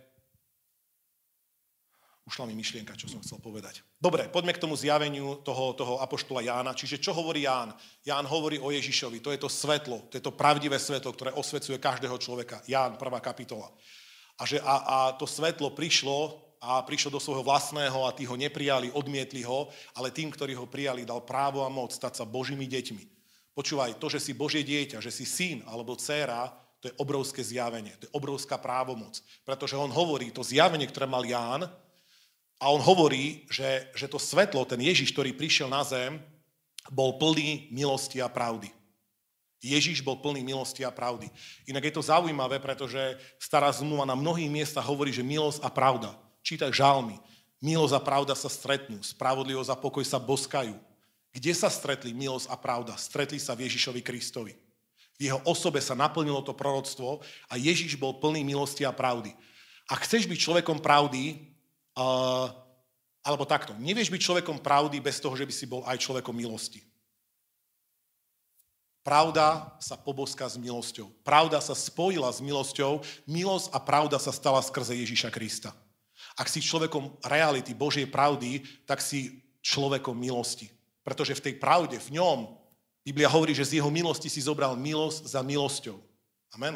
Ušla mi myšlienka, čo som chcel povedať. Dobre, poďme k tomu zjaveniu toho, toho apoštola Jána. Čiže čo hovorí Ján? Ján hovorí o Ježišovi. To je to svetlo, to je to pravdivé svetlo, ktoré osvecuje každého človeka. Ján, prvá kapitola. A, že, a, a to svetlo prišlo a prišlo do svojho vlastného a tí ho neprijali, odmietli ho, ale tým, ktorí ho prijali, dal právo a moc stať sa Božími deťmi. Počúvaj, to, že si Božie dieťa, že si syn alebo dcéra, to je obrovské zjavenie, to je obrovská právomoc. Pretože on hovorí, to zjavenie, ktoré mal Ján, a on hovorí, že, že to svetlo, ten Ježiš, ktorý prišiel na zem, bol plný milosti a pravdy. Ježiš bol plný milosti a pravdy. Inak je to zaujímavé, pretože stará zmluva na mnohých miestach hovorí, že milosť a pravda. Čítaj žalmy. Milosť a pravda sa stretnú, spravodlivosť a pokoj sa boskajú. Kde sa stretli milosť a pravda? Stretli sa v Ježišovi Kristovi. V jeho osobe sa naplnilo to proroctvo a Ježiš bol plný milosti a pravdy. Ak chceš byť človekom pravdy, Uh, alebo takto, nevieš byť človekom pravdy bez toho, že by si bol aj človekom milosti. Pravda sa poboská s milosťou. Pravda sa spojila s milosťou. Milosť a pravda sa stala skrze Ježiša Krista. Ak si človekom reality Božej pravdy, tak si človekom milosti. Pretože v tej pravde, v ňom, Biblia hovorí, že z jeho milosti si zobral milosť za milosťou. Amen.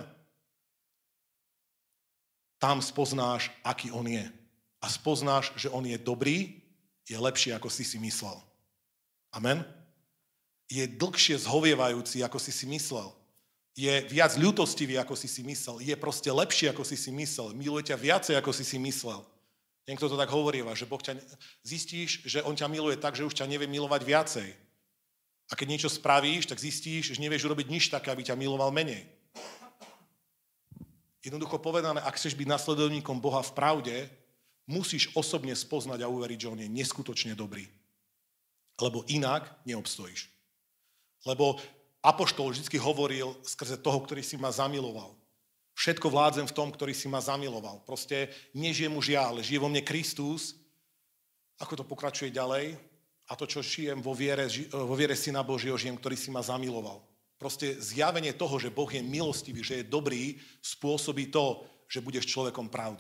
Tam spoznáš, aký on je. A spoznáš, že on je dobrý, je lepší, ako si si myslel. Amen. Je dlhšie zhovievajúci, ako si si myslel. Je viac ľútostivý, ako si si myslel. Je proste lepší, ako si si myslel. Miluje ťa viacej, ako si si myslel. Niekto to tak hovoríva, že Boh ťa... Zistíš, že on ťa miluje tak, že už ťa nevie milovať viacej. A keď niečo spravíš, tak zistíš, že nevieš urobiť nič také, aby ťa miloval menej. Jednoducho povedané, ak chceš byť nasledovníkom Boha v pravde, musíš osobne spoznať a uveriť, že on je neskutočne dobrý. Lebo inak neobstojíš. Lebo apoštol vždy hovoril skrze toho, ktorý si ma zamiloval. Všetko vládzem v tom, ktorý si ma zamiloval. Proste nežijem už ja, ale žije vo mne Kristus. Ako to pokračuje ďalej? A to, čo žijem vo viere, vo viere Syna Božieho, žijem, ktorý si ma zamiloval. Proste zjavenie toho, že Boh je milostivý, že je dobrý, spôsobí to, že budeš človekom pravdy.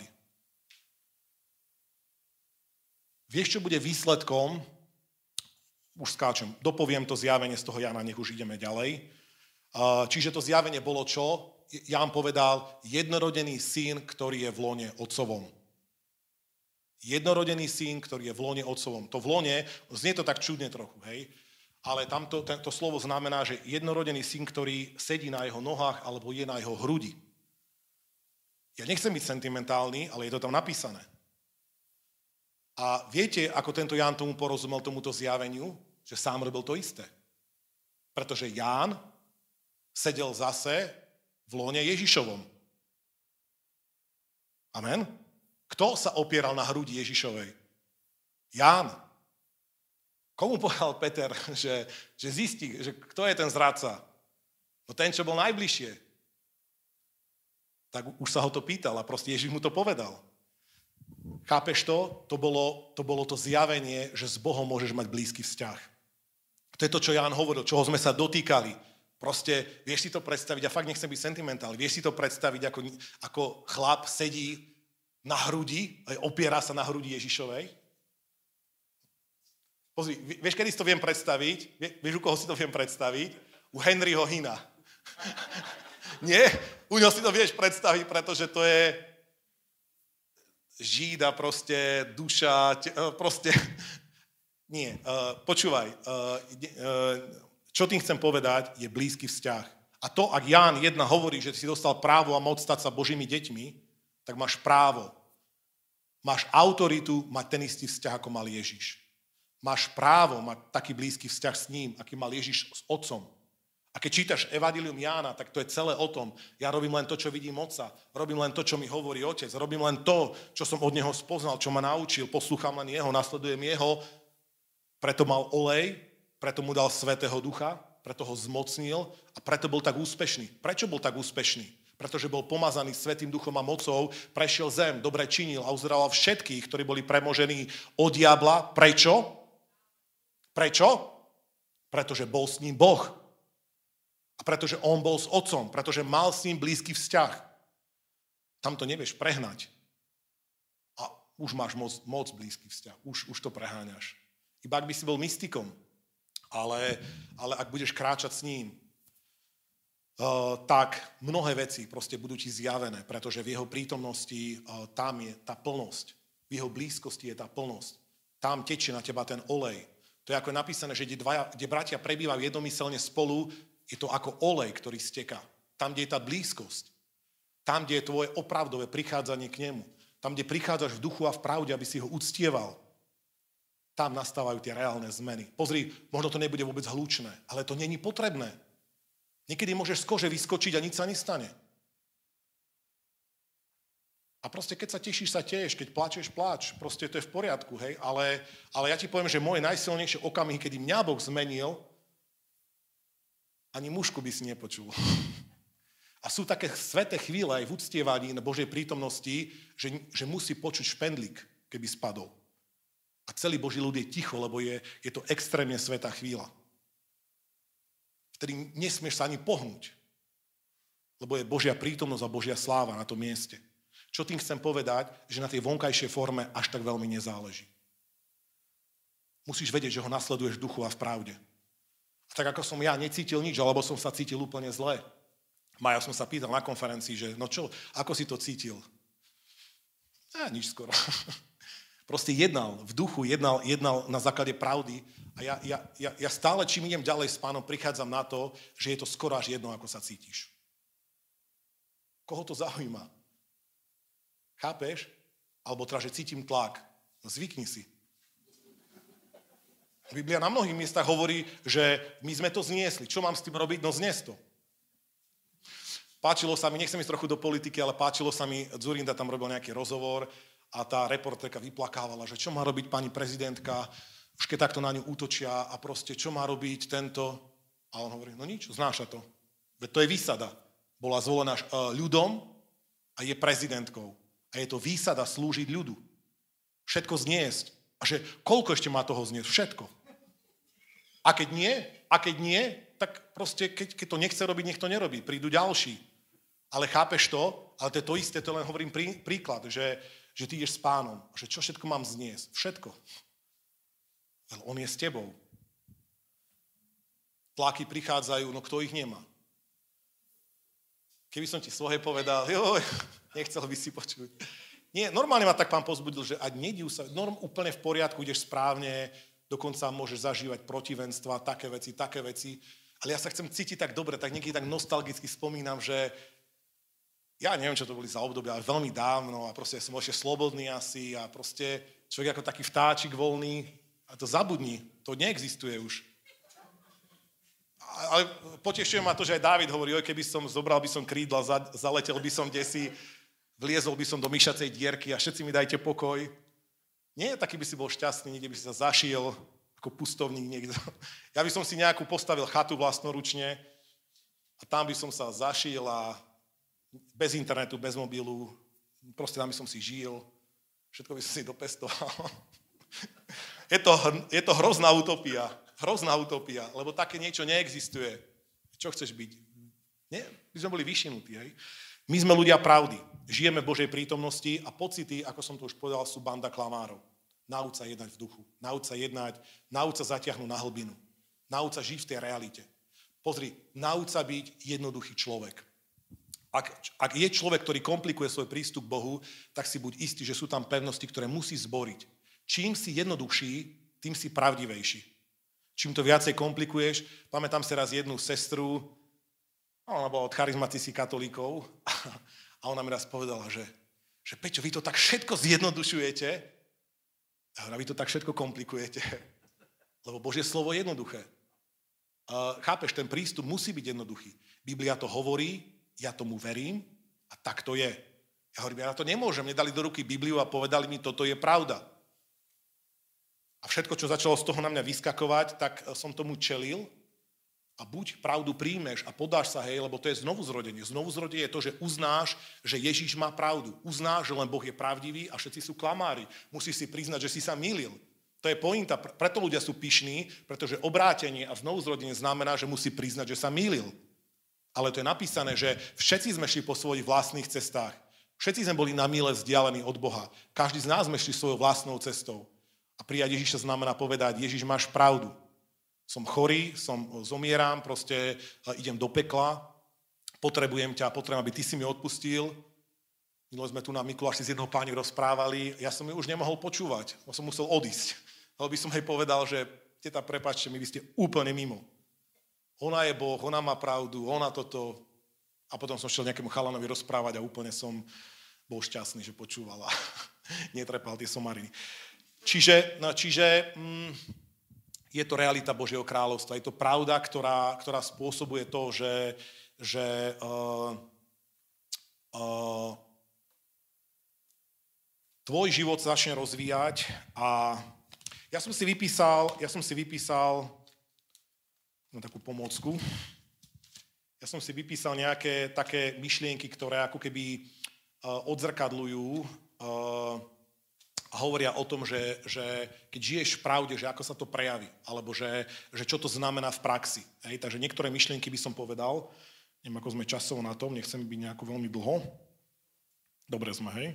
Vieš, čo bude výsledkom? Už skáčem, dopoviem to zjavenie z toho Jána, nech už ideme ďalej. Čiže to zjavenie bolo čo? Ján povedal, jednorodený syn, ktorý je v lone otcovom. Jednorodený syn, ktorý je v lone otcovom. To v lone, znie to tak čudne trochu, hej? Ale tamto tento slovo znamená, že jednorodený syn, ktorý sedí na jeho nohách alebo je na jeho hrudi. Ja nechcem byť sentimentálny, ale je to tam napísané. A viete, ako tento Ján tomu porozumel, tomuto zjaveniu? Že sám robil to isté. Pretože Ján sedel zase v lone Ježišovom. Amen? Kto sa opieral na hrudi Ježišovej? Ján. Komu povedal Peter, že, že zistí, že kto je ten zradca? No ten, čo bol najbližšie. Tak už sa ho to pýtal a proste Ježiš mu to povedal. Chápeš to? To bolo, to bolo to zjavenie, že s Bohom môžeš mať blízky vzťah. To je to, čo Ján hovoril, čoho sme sa dotýkali. Proste, vieš si to predstaviť, a fakt nechcem byť sentimentálny, vieš si to predstaviť, ako, ako chlap sedí na hrudi, opiera sa na hrudi Ježišovej? Pozri, vieš, kedy si to viem predstaviť? Vieš, u koho si to viem predstaviť? U Henryho Hina. Nie? U ňoho si to vieš predstaviť, pretože to je žída, proste duša, proste... Nie, počúvaj, čo tým chcem povedať, je blízky vzťah. A to, ak Ján jedna hovorí, že si dostal právo a moc stať sa Božími deťmi, tak máš právo. Máš autoritu mať ten istý vzťah, ako mal Ježiš. Máš právo mať taký blízky vzťah s ním, aký mal Ježiš s otcom. A keď čítaš Evangelium Jána, tak to je celé o tom. Ja robím len to, čo vidím otca. Robím len to, čo mi hovorí otec. Robím len to, čo som od neho spoznal, čo ma naučil. Poslúcham len jeho, nasledujem jeho. Preto mal olej, preto mu dal Svätého Ducha, preto ho zmocnil a preto bol tak úspešný. Prečo bol tak úspešný? Pretože bol pomazaný Svätým Duchom a mocou, prešiel zem, dobre činil a uzdravoval všetkých, ktorí boli premožení od diabla. Prečo? Prečo? Pretože bol s ním Boh. A pretože on bol s otcom, pretože mal s ním blízky vzťah. Tam to nevieš prehnať. A už máš moc, moc blízky vzťah. Už, už to preháňaš. Iba ak by si bol mystikom, ale, ale ak budeš kráčať s ním, uh, tak mnohé veci proste budú ti zjavené, pretože v jeho prítomnosti uh, tam je tá plnosť. V jeho blízkosti je tá plnosť. Tam tečie na teba ten olej. To je ako je napísané, že kde, dvaja, kde bratia prebývajú jednomyselne spolu, je to ako olej, ktorý steká. Tam, kde je tá blízkosť. Tam, kde je tvoje opravdové prichádzanie k nemu. Tam, kde prichádzaš v duchu a v pravde, aby si ho uctieval. Tam nastávajú tie reálne zmeny. Pozri, možno to nebude vôbec hlučné, ale to není potrebné. Niekedy môžeš z kože vyskočiť a nič sa nestane. A proste keď sa tešíš, sa teš, keď plačeš, pláč. Proste to je v poriadku, hej. Ale, ale ja ti poviem, že moje najsilnejšie okamihy, kedy mňa Boh zmenil, ani mušku by si nepočul. A sú také sveté chvíle aj v uctievaní na Božej prítomnosti, že, že musí počuť špendlík, keby spadol. A celý Boží ľud je ticho, lebo je, je to extrémne svätá chvíľa. vtedy nesmieš sa ani pohnúť. Lebo je Božia prítomnosť a Božia sláva na tom mieste. Čo tým chcem povedať, že na tej vonkajšej forme až tak veľmi nezáleží. Musíš vedieť, že ho nasleduješ v duchu a v pravde. A tak ako som ja necítil nič, alebo som sa cítil úplne zle. Maja som sa pýtal na konferencii, že no čo, ako si to cítil? Á, nič skoro. Proste jednal v duchu, jednal, jednal na základe pravdy a ja, ja, ja, ja stále, čím idem ďalej s Pánom, prichádzam na to, že je to skoro až jedno, ako sa cítiš. Koho to zaujíma? Chápeš? Alebo teda, že cítim tlak. No zvykni si. Biblia na mnohých miestach hovorí, že my sme to zniesli. Čo mám s tým robiť? No znies to. Páčilo sa mi, nechcem ísť trochu do politiky, ale páčilo sa mi, Dzurinda tam robil nejaký rozhovor a tá reportérka vyplakávala, že čo má robiť pani prezidentka, už keď takto na ňu útočia a proste čo má robiť tento. A on hovorí, no nič, znáša to. Veď to je výsada. Bola zvolená ľudom a je prezidentkou. A je to výsada slúžiť ľudu. Všetko zniesť. A že koľko ešte má toho zniesť? Všetko. A keď nie, a keď nie, tak proste, keď, keď to nechce robiť, nech to nerobí. Prídu ďalší. Ale chápeš to? Ale to je to isté, to len hovorím prí, príklad, že, že ty ideš s Pánom. Že čo všetko mám zniesť? Všetko. Ale on je s tebou. Tlaky prichádzajú, no kto ich nemá? Keby som ti svoje povedal, joj, nechcel by si počuť. Nie, normálne ma tak Pán pozbudil, že ať nediv sa, norm úplne v poriadku, ideš správne, dokonca môžeš zažívať protivenstva, také veci, také veci. Ale ja sa chcem cítiť tak dobre, tak niekedy tak nostalgicky spomínam, že ja neviem, čo to boli za obdobie, ale veľmi dávno a proste som ešte slobodný asi a proste človek ako taký vtáčik voľný a to zabudni, to neexistuje už. Ale potešuje ma to, že aj Dávid hovorí, oj, keby som zobral by som krídla, zaletel by som desi, vliezol by som do myšacej dierky a všetci mi dajte pokoj. Nie, taký by si bol šťastný, niekde by si sa zašiel ako pustovník niekto. Ja by som si nejakú postavil chatu vlastnoručne a tam by som sa zašiel a bez internetu, bez mobilu, proste tam by som si žil, všetko by som si dopestoval. Je to, je to hrozná utopia, hrozná utopia, lebo také niečo neexistuje. Čo chceš byť? Nie, my sme boli vyšinutí, hej? My sme ľudia pravdy, žijeme v Božej prítomnosti a pocity, ako som to už povedal, sú banda klamárov. Nauč sa jednať v duchu, nauč sa jednať, nauč sa zatiahnuť na hlbinu, nauč sa žiť v tej realite. Pozri, nauč sa byť jednoduchý človek. Ak, ak je človek, ktorý komplikuje svoj prístup k Bohu, tak si buď istý, že sú tam pevnosti, ktoré musí zboriť. Čím si jednoduchší, tým si pravdivejší. Čím to viacej komplikuješ, pamätám si raz jednu sestru, ona bola od charizmatických katolíkov a ona mi raz povedala, že, že Peťo, vy to tak všetko zjednodušujete a vy to tak všetko komplikujete, lebo Božie slovo je jednoduché. Uh, chápeš, ten prístup musí byť jednoduchý. Biblia to hovorí, ja tomu verím a tak to je. Ja hovorím, ja na to nemôžem, mne dali do ruky Bibliu a povedali mi, toto je pravda. A všetko, čo začalo z toho na mňa vyskakovať, tak som tomu čelil a buď pravdu príjmeš a podáš sa, hej, lebo to je znovuzrodenie. Znovuzrodenie je to, že uznáš, že Ježiš má pravdu. Uznáš, že len Boh je pravdivý a všetci sú klamári. Musíš si priznať, že si sa mýlil. To je pointa, preto ľudia sú pyšní, pretože obrátenie a znovuzrodenie znamená, že musí priznať, že sa mýlil. Ale to je napísané, že všetci sme šli po svojich vlastných cestách. Všetci sme boli na míle vzdialení od Boha. Každý z nás sme šli svojou vlastnou cestou. A prijať Ježiša znamená povedať, Ježiš, máš pravdu. Som chorý, som, zomieram, proste idem do pekla, potrebujem ťa, potrebujem, aby ty si mi odpustil. Minule sme tu na Mikuláši s jednou páni rozprávali, ja som ju už nemohol počúvať, som musel odísť. Ale by som jej povedal, že teta, prepáčte mi, vy ste úplne mimo. Ona je Boh, ona má pravdu, ona toto. A potom som šiel nejakému chalanovi rozprávať a úplne som bol šťastný, že počúvala. Netrepal tie somariny. Čiže, no, čiže mm, je to realita Božieho kráľovstva. Je to pravda, ktorá, ktorá spôsobuje to, že, že uh, uh, tvoj život sa začne rozvíjať a ja som si vypísal, ja som si vypísal no, takú pomôcku. Ja som si vypísal nejaké také myšlienky, ktoré ako keby uh, odzrkadľujú uh, a hovoria o tom, že, že keď žiješ v pravde, že ako sa to prejaví, alebo že, že čo to znamená v praxi. Hej? Takže niektoré myšlienky by som povedal, neviem, ako sme časovo na tom, nechcem byť nejako veľmi dlho. Dobre sme, hej?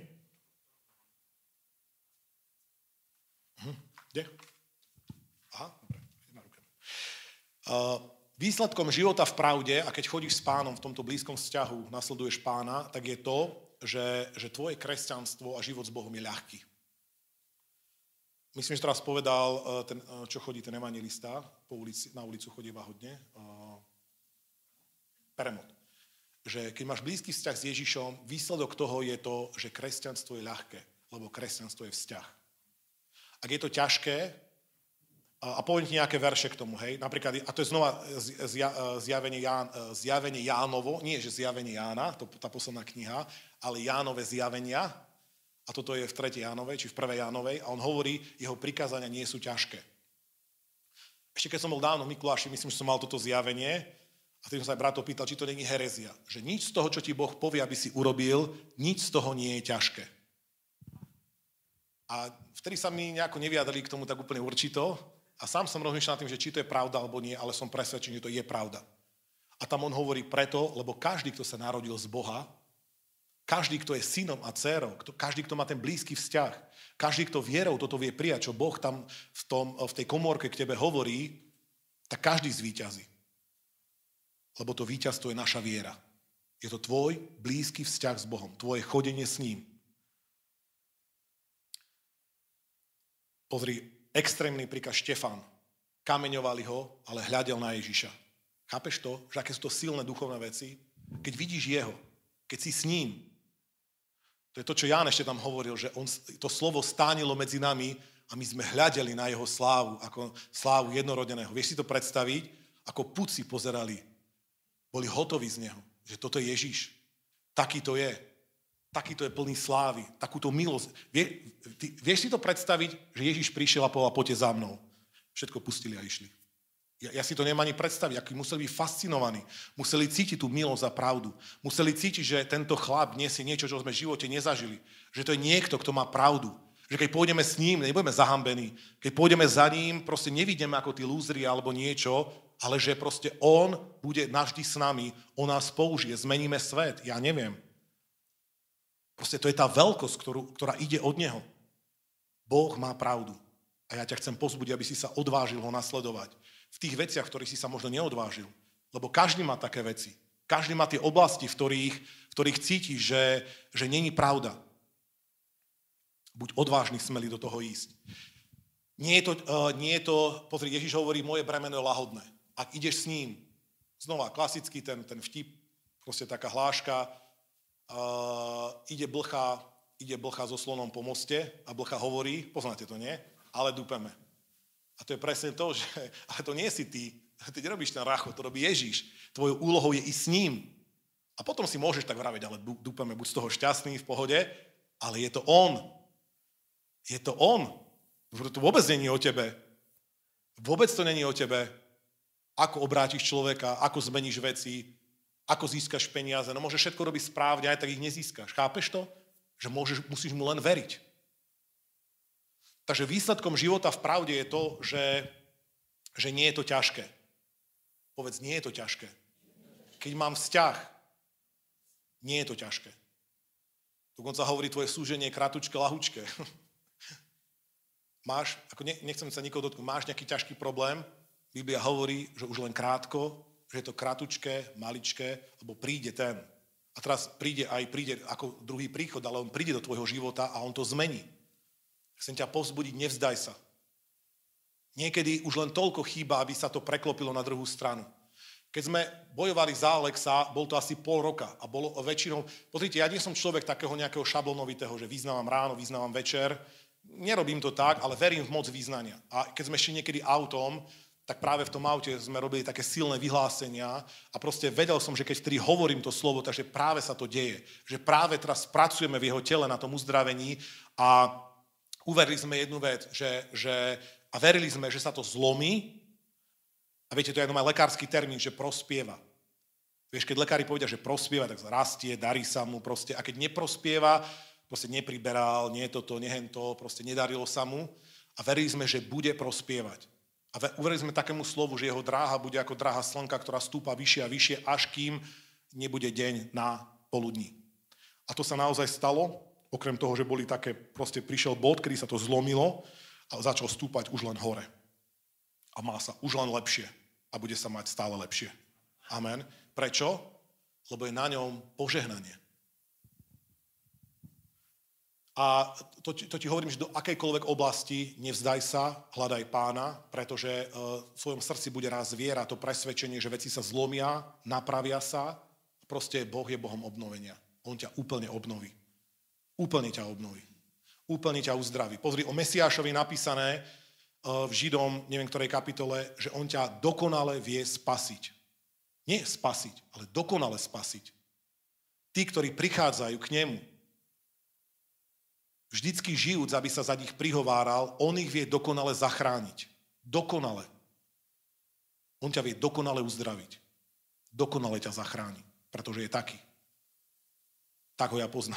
Hm, kde? Aha, dobre, jedna ruka. Uh, výsledkom života v pravde, a keď chodíš s pánom v tomto blízkom vzťahu, nasleduješ pána, tak je to, že, že tvoje kresťanstvo a život s Bohom je ľahký. Myslím, že teraz povedal, ten, čo chodí ten evangelista, po ulici, na ulicu chodíva hodne, uh, Peremot. Že keď máš blízky vzťah s Ježišom, výsledok toho je to, že kresťanstvo je ľahké, lebo kresťanstvo je vzťah. Ak je to ťažké, a poviem ti nejaké verše k tomu, hej, napríklad, a to je znova zjavenie, Ján, zjavenie Jánovo, nie že zjavenie Jána, to tá posledná kniha, ale Jánove zjavenia, a toto je v tretej Jánovej, či v prvej Jánovej, a on hovorí, jeho prikázania nie sú ťažké. Ešte keď som bol dávno v Mikuláši, myslím, že som mal toto zjavenie, a tým som sa aj brat opýtal, či to není herezia, že nič z toho, čo ti Boh povie, aby si urobil, nič z toho nie je ťažké. A vtedy sa mi nejako nevyjadrili k tomu tak úplne určito, a sám som rozmýšľal nad tým, že či to je pravda alebo nie, ale som presvedčený, že to je pravda. A tam on hovorí preto, lebo každý, kto sa narodil z Boha, každý, kto je synom a dcérou, kto, každý, kto má ten blízky vzťah, každý, kto vierou toto vie prijať, čo Boh tam v, tom, v tej komórke k tebe hovorí, tak každý zvíťazí. Lebo to víťazstvo je naša viera. Je to tvoj blízky vzťah s Bohom, tvoje chodenie s ním. Pozri, extrémny príklad Štefán. Kameňovali ho, ale hľadel na Ježiša. Chápeš to? Že aké sú to silné duchovné veci? Keď vidíš jeho, keď si s ním. To je to, čo Ján ešte tam hovoril, že on, to slovo stánilo medzi nami a my sme hľadeli na jeho slávu, ako slávu jednorodeného. Vieš si to predstaviť? Ako púci pozerali. Boli hotoví z neho. Že toto je Ježiš. Taký to je. Takýto je plný slávy, takúto milosť. Vie, ty, vieš si to predstaviť, že Ježiš prišiel a povedal, poďte za mnou. Všetko pustili a išli. Ja, ja si to nemám ani predstaviť, aký museli byť fascinovaní. Museli cítiť tú milosť a pravdu. Museli cítiť, že tento chlap nesie niečo, čo sme v živote nezažili. Že to je niekto, kto má pravdu. Že keď pôjdeme s ním, nebudeme zahambení. Keď pôjdeme za ním, proste nevidíme ako tí lúzri alebo niečo, ale že proste on bude navždy s nami, on nás použije, zmeníme svet. Ja neviem. Proste to je tá veľkosť, ktorú, ktorá ide od neho. Boh má pravdu. A ja ťa chcem povzbudiť, aby si sa odvážil ho nasledovať. V tých veciach, v ktorých si sa možno neodvážil. Lebo každý má také veci. Každý má tie oblasti, v ktorých, v ktorých cíti, že, že není pravda. Buď odvážny, smelý do toho ísť. Nie je to, uh, nie je to pozri, Ježiš hovorí, moje bremeno je lahodné. Ak ideš s ním, znova klasický ten, ten vtip, proste taká hláška, Uh, ide blcha, ide blcha so slonom po moste a blcha hovorí, poznáte to, nie? Ale dúpeme. A to je presne to, že ale to nie si ty, ty nerobíš ten racho, to robí Ježiš. Tvojou úlohou je ísť s ním. A potom si môžeš tak vraviť, ale dúpeme, buď z toho šťastný, v pohode, ale je to on. Je to on. To vôbec není o tebe. Vôbec to není o tebe. Ako obrátiš človeka, ako zmeníš veci, ako získaš peniaze. No môžeš všetko robiť správne, aj tak ich nezískaš. Chápeš to? Že môžeš, musíš mu len veriť. Takže výsledkom života v pravde je to, že, že nie je to ťažké. Povedz, nie je to ťažké. Keď mám vzťah, nie je to ťažké. Dokonca hovorí tvoje súženie kratučké, lahučké. Máš, ako ne, nechcem sa nikoho dotknúť, máš nejaký ťažký problém, Biblia hovorí, že už len krátko, že je to kratučké, maličké, lebo príde ten. A teraz príde aj príde ako druhý príchod, ale on príde do tvojho života a on to zmení. Chcem ťa povzbudiť, nevzdaj sa. Niekedy už len toľko chýba, aby sa to preklopilo na druhú stranu. Keď sme bojovali za Alexa, bol to asi pol roka a bolo väčšinou... Pozrite, ja nie som človek takého nejakého šablonovitého, že vyznávam ráno, vyznávam večer. Nerobím to tak, ale verím v moc vyznania. A keď sme šli niekedy autom, tak práve v tom aute sme robili také silné vyhlásenia a proste vedel som, že keď vtedy hovorím to slovo, takže práve sa to deje. Že práve teraz pracujeme v jeho tele na tom uzdravení a uverili sme jednu vec, že, že, a verili sme, že sa to zlomí a viete, to je aj lekársky termín, že prospieva. Vieš, keď lekári povedia, že prospieva, tak rastie, darí sa mu proste a keď neprospieva, proste nepriberal, nie toto, nehento, proste nedarilo sa mu a verili sme, že bude prospievať. A uverili sme takému slovu, že jeho dráha bude ako dráha slnka, ktorá stúpa vyššie a vyššie, až kým nebude deň na poludní. A to sa naozaj stalo, okrem toho, že boli také, proste prišiel bod, kedy sa to zlomilo a začal stúpať už len hore. A má sa už len lepšie a bude sa mať stále lepšie. Amen. Prečo? Lebo je na ňom požehnanie. A to, to ti hovorím, že do akejkoľvek oblasti nevzdaj sa, hľadaj Pána, pretože uh, v svojom srdci bude raz viera, to presvedčenie, že veci sa zlomia, napravia sa. Proste Boh je Bohom obnovenia. On ťa úplne obnoví. Úplne ťa obnoví. Úplne ťa uzdraví. Pozri, o Mesiášovi napísané uh, v Židom, neviem ktorej kapitole, že on ťa dokonale vie spasiť. Nie spasiť, ale dokonale spasiť. Tí, ktorí prichádzajú k nemu, vždycky žijúc, aby sa za nich prihováral, on ich vie dokonale zachrániť. Dokonale. On ťa vie dokonale uzdraviť. Dokonale ťa zachráni, pretože je taký. Tak ho ja poznám.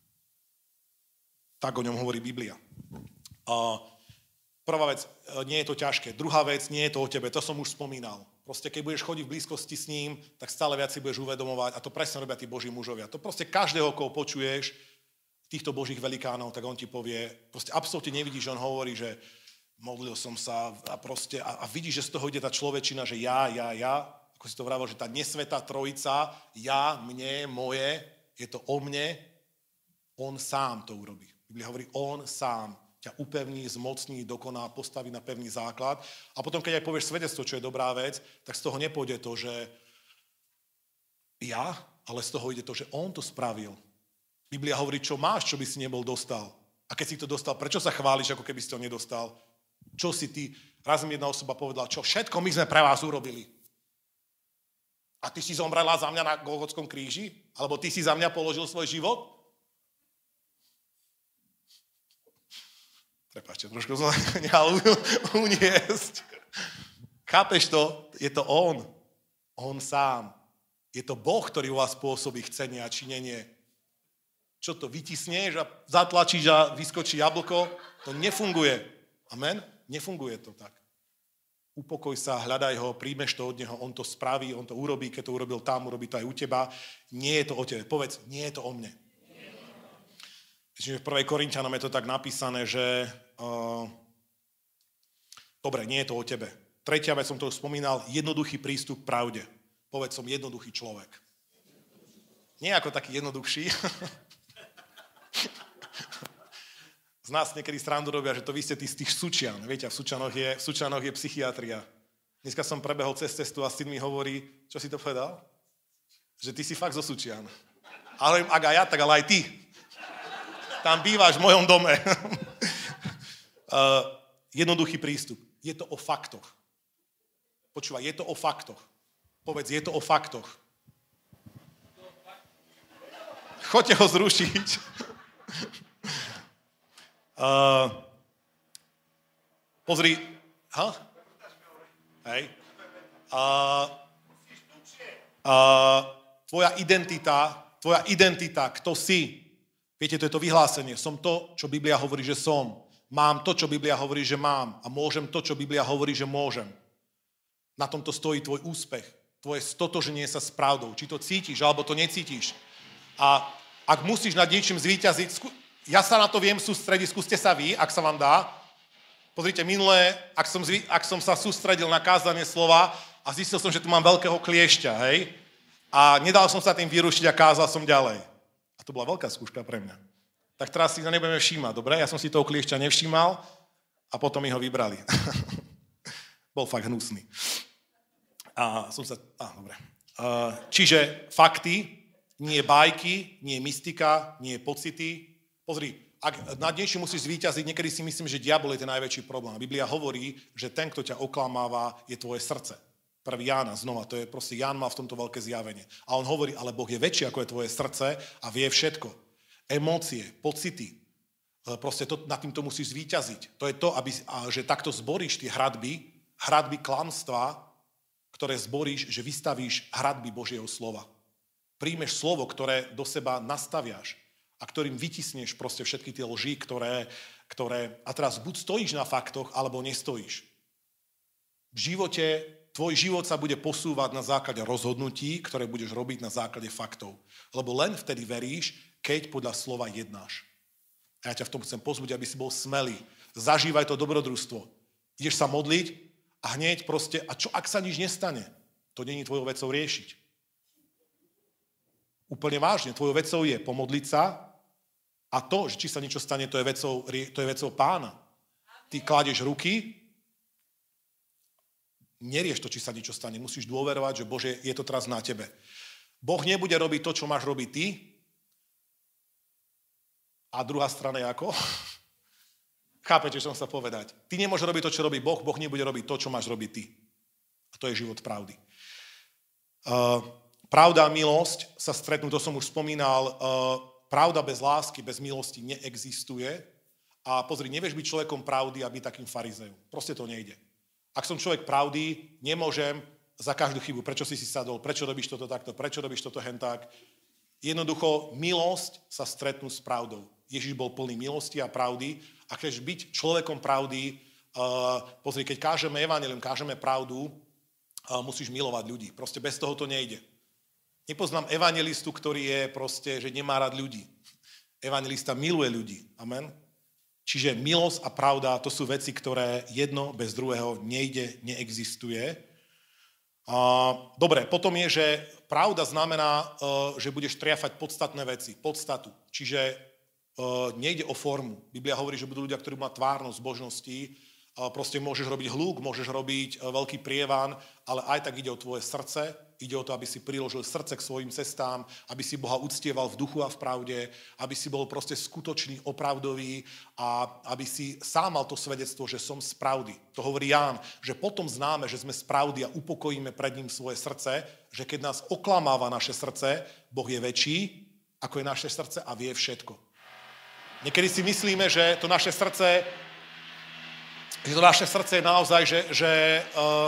Tak o ňom hovorí Biblia. A prvá vec, nie je to ťažké. Druhá vec, nie je to o tebe. To som už spomínal. Proste, keď budeš chodiť v blízkosti s ním, tak stále viac si budeš uvedomovať, a to presne robia tí Boží mužovia. To proste každého, koho počuješ, týchto Božích velikánov, tak on ti povie, proste absolútne nevidíš, že on hovorí, že modlil som sa a proste, a, a vidíš, že z toho ide tá človečina, že ja, ja, ja, ako si to vravel, že tá nesvätá trojica, ja, mne, moje, je to o mne, on sám to urobí. Biblia hovorí, on sám ťa upevní, zmocní, dokoná, postaví na pevný základ. A potom, keď aj povieš svedectvo, čo je dobrá vec, tak z toho nepôjde to, že ja, ale z toho ide to, že on to spravil. Biblia hovorí, čo máš, čo by si nebol dostal. A keď si to dostal, prečo sa chváliš, ako keby si to nedostal? Čo si ty? Raz mi jedna osoba povedala, čo všetko my sme pre vás urobili. A ty si zomrela za mňa na Golgotskom kríži? Alebo ty si za mňa položil svoj život? Prepáčte, trošku som nechal uniesť. Chápeš to? Je to on. On sám. Je to Boh, ktorý u vás pôsobí chcenie a činenie. Čo to, vytisneš a zatlačíš a vyskočí jablko? To nefunguje. Amen? Nefunguje to tak. Upokoj sa, hľadaj ho, príjmeš to od neho, on to spraví, on to urobí, keď to urobil tam, urobí to aj u teba. Nie je to o tebe. Povedz, nie je to o mne. Myslím, že v prvej Korinťanom je to tak napísané, že uh, dobre, nie je to o tebe. Tretia vec, som to už spomínal, jednoduchý prístup k pravde. Povedz, som jednoduchý človek. Nie ako taký jednoduchší. Z nás niekedy srandu robia, že to vy ste tí z tých Sučian. Viete, v Sučanoch je, v Sučanoch je psychiatria. Dneska som prebehol cez cestu a syn mi hovorí, čo si to povedal? Že ty si fakt zo Sučian. Ale ak aj ja, tak ale aj ty. Tam bývaš v mojom dome. uh, jednoduchý prístup. Je to o faktoch. Počúvaj, je to o faktoch. Povedz, je to o faktoch. Choďte ho zrušiť. Uh, pozri. Ha? Hej. Uh, uh, tvoja identita, tvoja identita, kto si. Viete, to je to vyhlásenie. Som to, čo Biblia hovorí, že som. Mám to, čo Biblia hovorí, že mám. A môžem to, čo Biblia hovorí, že môžem. Na tomto stojí tvoj úspech. Tvoje stotoženie sa s pravdou. Či to cítiš, alebo to necítiš. A ak musíš nad niečím zvíťaziť, skú... ja sa na to viem sústrediť, skúste sa vy, ak sa vám dá. Pozrite, minulé, ak som, zvý... ak som sa sústredil na kázanie slova a zistil som, že tu mám veľkého kliešťa, hej? A nedal som sa tým vyrušiť a kázal som ďalej. A to bola veľká skúška pre mňa. Tak teraz si to nebudeme všímať, dobre? Ja som si toho kliešťa nevšímal a potom mi ho vybrali. Bol fakt hnusný. A som sa... Á, dobre. Uh, čiže fakty, nie bajky, nie mystika, nie pocity. Pozri, ak nad niečím musíš zvíťaziť, niekedy si myslím, že diabol je ten najväčší problém. Biblia hovorí, že ten, kto ťa oklamáva, je tvoje srdce. Prvý Jána, znova, to je proste, Ján má v tomto veľké zjavenie. A on hovorí, ale Boh je väčší, ako je tvoje srdce a vie všetko. Emócie, pocity, proste to, nad týmto musíš zvíťaziť. To je to, aby, že takto zboríš tie hradby, hradby klamstva, ktoré zboríš, že vystavíš hradby Božieho slova. Príjmeš slovo, ktoré do seba nastaviaš a ktorým vytisneš proste všetky tie lži, ktoré, ktoré... A teraz buď stojíš na faktoch, alebo nestojíš. V živote, tvoj život sa bude posúvať na základe rozhodnutí, ktoré budeš robiť na základe faktov. Lebo len vtedy veríš, keď podľa slova jednáš. A ja ťa v tom chcem pozbudiť, aby si bol smelý. Zažívaj to dobrodružstvo. Ideš sa modliť a hneď proste, a čo ak sa nič nestane? To nie je tvojou vecou riešiť. Úplne vážne, tvojou vecou je pomodliť sa a to, že či sa niečo stane, to je vecou, to je vecou Pána. Ty kladeš ruky, nerieš to, či sa niečo stane. Musíš dôverovať, že Bože, je to teraz na tebe. Boh nebude robiť to, čo máš robiť ty. A druhá strana je ako? Chápete, čo som sa povedať? Ty nemôžeš robiť to, čo robí Boh, Boh nebude robiť to, čo máš robiť ty. A to je život pravdy. Uh, pravda a milosť sa stretnú, to som už spomínal, uh, pravda bez lásky, bez milosti neexistuje. A pozri, nevieš byť človekom pravdy a byť takým farizejom. Proste to nejde. Ak som človek pravdy, nemôžem za každú chybu, prečo si si sadol, prečo robíš toto takto, prečo robíš toto hentak. Jednoducho, milosť sa stretnú s pravdou. Ježiš bol plný milosti a pravdy a chceš byť človekom pravdy, uh, pozri, keď kážeme evanjelium, kážeme pravdu, uh, musíš milovať ľudí. Proste bez toho to nejde. Nepoznám evanjelistu, ktorý je proste, že nemá rád ľudí. Evanjelista miluje ľudí. Amen. Čiže milosť a pravda, to sú veci, ktoré jedno bez druhého nejde, neexistuje. Uh, dobre, potom je, že pravda znamená, uh, že budeš triafať podstatné veci, podstatu. Čiže uh, nejde o formu. Biblia hovorí, že budú ľudia, ktorí majú tvárnosť zbožností. Uh, proste môžeš robiť hluk, môžeš robiť uh, veľký prievan, ale aj tak ide o tvoje srdce. Ide o to, aby si priložil srdce k svojim cestám, aby si Boha uctieval v duchu a v pravde, aby si bol proste skutočný, opravdový a aby si sám mal to svedectvo, že som z pravdy. To hovorí Ján, že potom známe, že sme z pravdy a upokojíme pred ním svoje srdce, že keď nás oklamáva naše srdce, Boh je väčší, ako je naše srdce a vie všetko. Niekedy si myslíme, že to naše srdce, že to naše srdce je naozaj, že... že uh,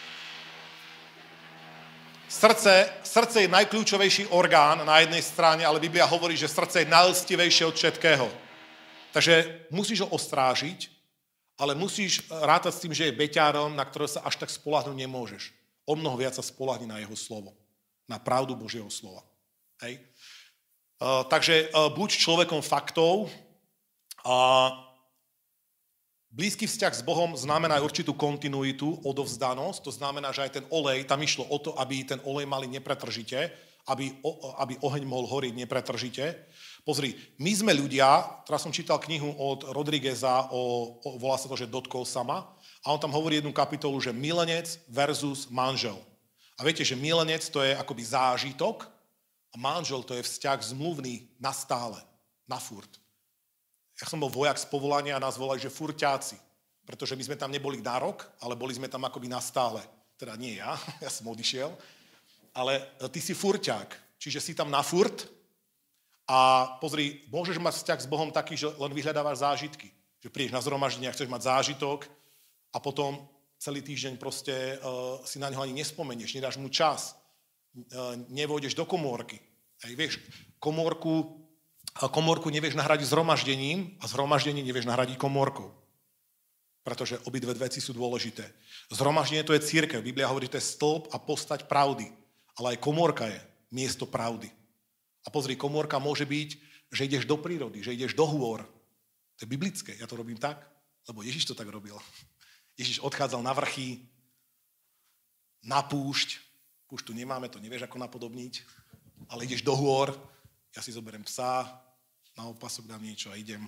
Srdce, srdce je najkľúčovejší orgán na jednej strane, ale Biblia hovorí, že srdce je najlstivejšie od všetkého. Takže musíš ho ostrážiť, ale musíš rátať s tým, že je beťárom, na ktorého sa až tak spoľahnúť nemôžeš. O mnoho viac sa spoľahni na jeho slovo. Na pravdu Božieho slova. Hej? Uh, takže uh, buď človekom faktov a blízky vzťah s Bohom znamená určitú kontinuitu, odovzdanosť, to znamená, že aj ten olej, tam išlo o to, aby ten olej mali nepretržite, aby, o, aby oheň mohol horieť nepretržite. Pozri, my sme ľudia, teraz som čítal knihu od Rodrigueza, o, o, volá sa to, že Dotkol sama, a on tam hovorí jednu kapitolu, že milenec versus manžel. A viete, že milenec to je akoby zážitok a manžel to je vzťah zmluvný na stále, na furt. Ja som bol vojak z povolania a nás volali, že furťáci, pretože my sme tam neboli na rok, ale boli sme tam akoby na stále. Teda nie ja, ja som odišiel, ale ty si furťák, čiže si tam na furt a pozri, môžeš mať vzťah s Bohom taký, že len vyhľadávaš zážitky. Že prídeš na zhromaždenie a chceš mať zážitok a potom celý týždeň proste uh, si na ňo ani nespomenieš, nedáš mu čas, uh, nevôjdeš do komórky. Hej, vieš, komórku A komórku nevieš nahradiť zhromaždením a zhromaždenie nevieš nahradiť komórkou. Pretože obidve veci sú dôležité. Zhromaždenie to je cirkev. Biblia hovorí, že to je stĺp a postať pravdy. Ale aj komórka je miesto pravdy. A pozri, komórka môže byť, že ideš do prírody, že ideš do hôr. To je biblické. Ja to robím tak, lebo Ježiš to tak robil. Ježiš odchádzal na vrchy, na púšť. Púšť tu nemáme, to nevieš ako napodobniť. Ale ideš do hôr, ja si zoberiem psa, na opasok dám niečo a idem.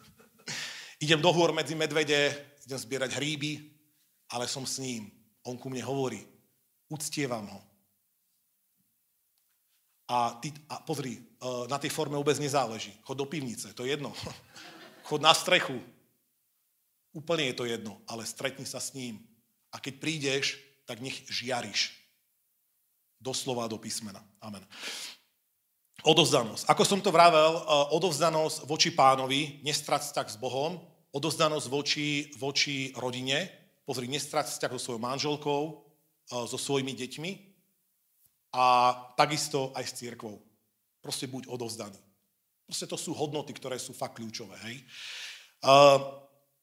idem do hôr medzi medvede, idem zbierať hríby, ale som s ním. On ku mne hovorí, uctievam ho. A, ty, a pozri, na tej forme vôbec nezáleží. Chod do pivnice, to je jedno. Chod na strechu. Úplne je to jedno, ale stretni sa s ním. A keď prídeš, tak nech žiariš. Doslova do písmena. Amen. Odovzdanosť. Ako som to vravel, odovzdanosť voči Pánovi, nestrať vzťah s Bohom, odovzdanosť voči, voči rodine, pozri, nestrať vzťah so svojou manželkou, so svojimi deťmi a takisto aj s cirkvou. Proste buď odovzdaný. Proste to sú hodnoty, ktoré sú fakt kľúčové. Hej? Uh,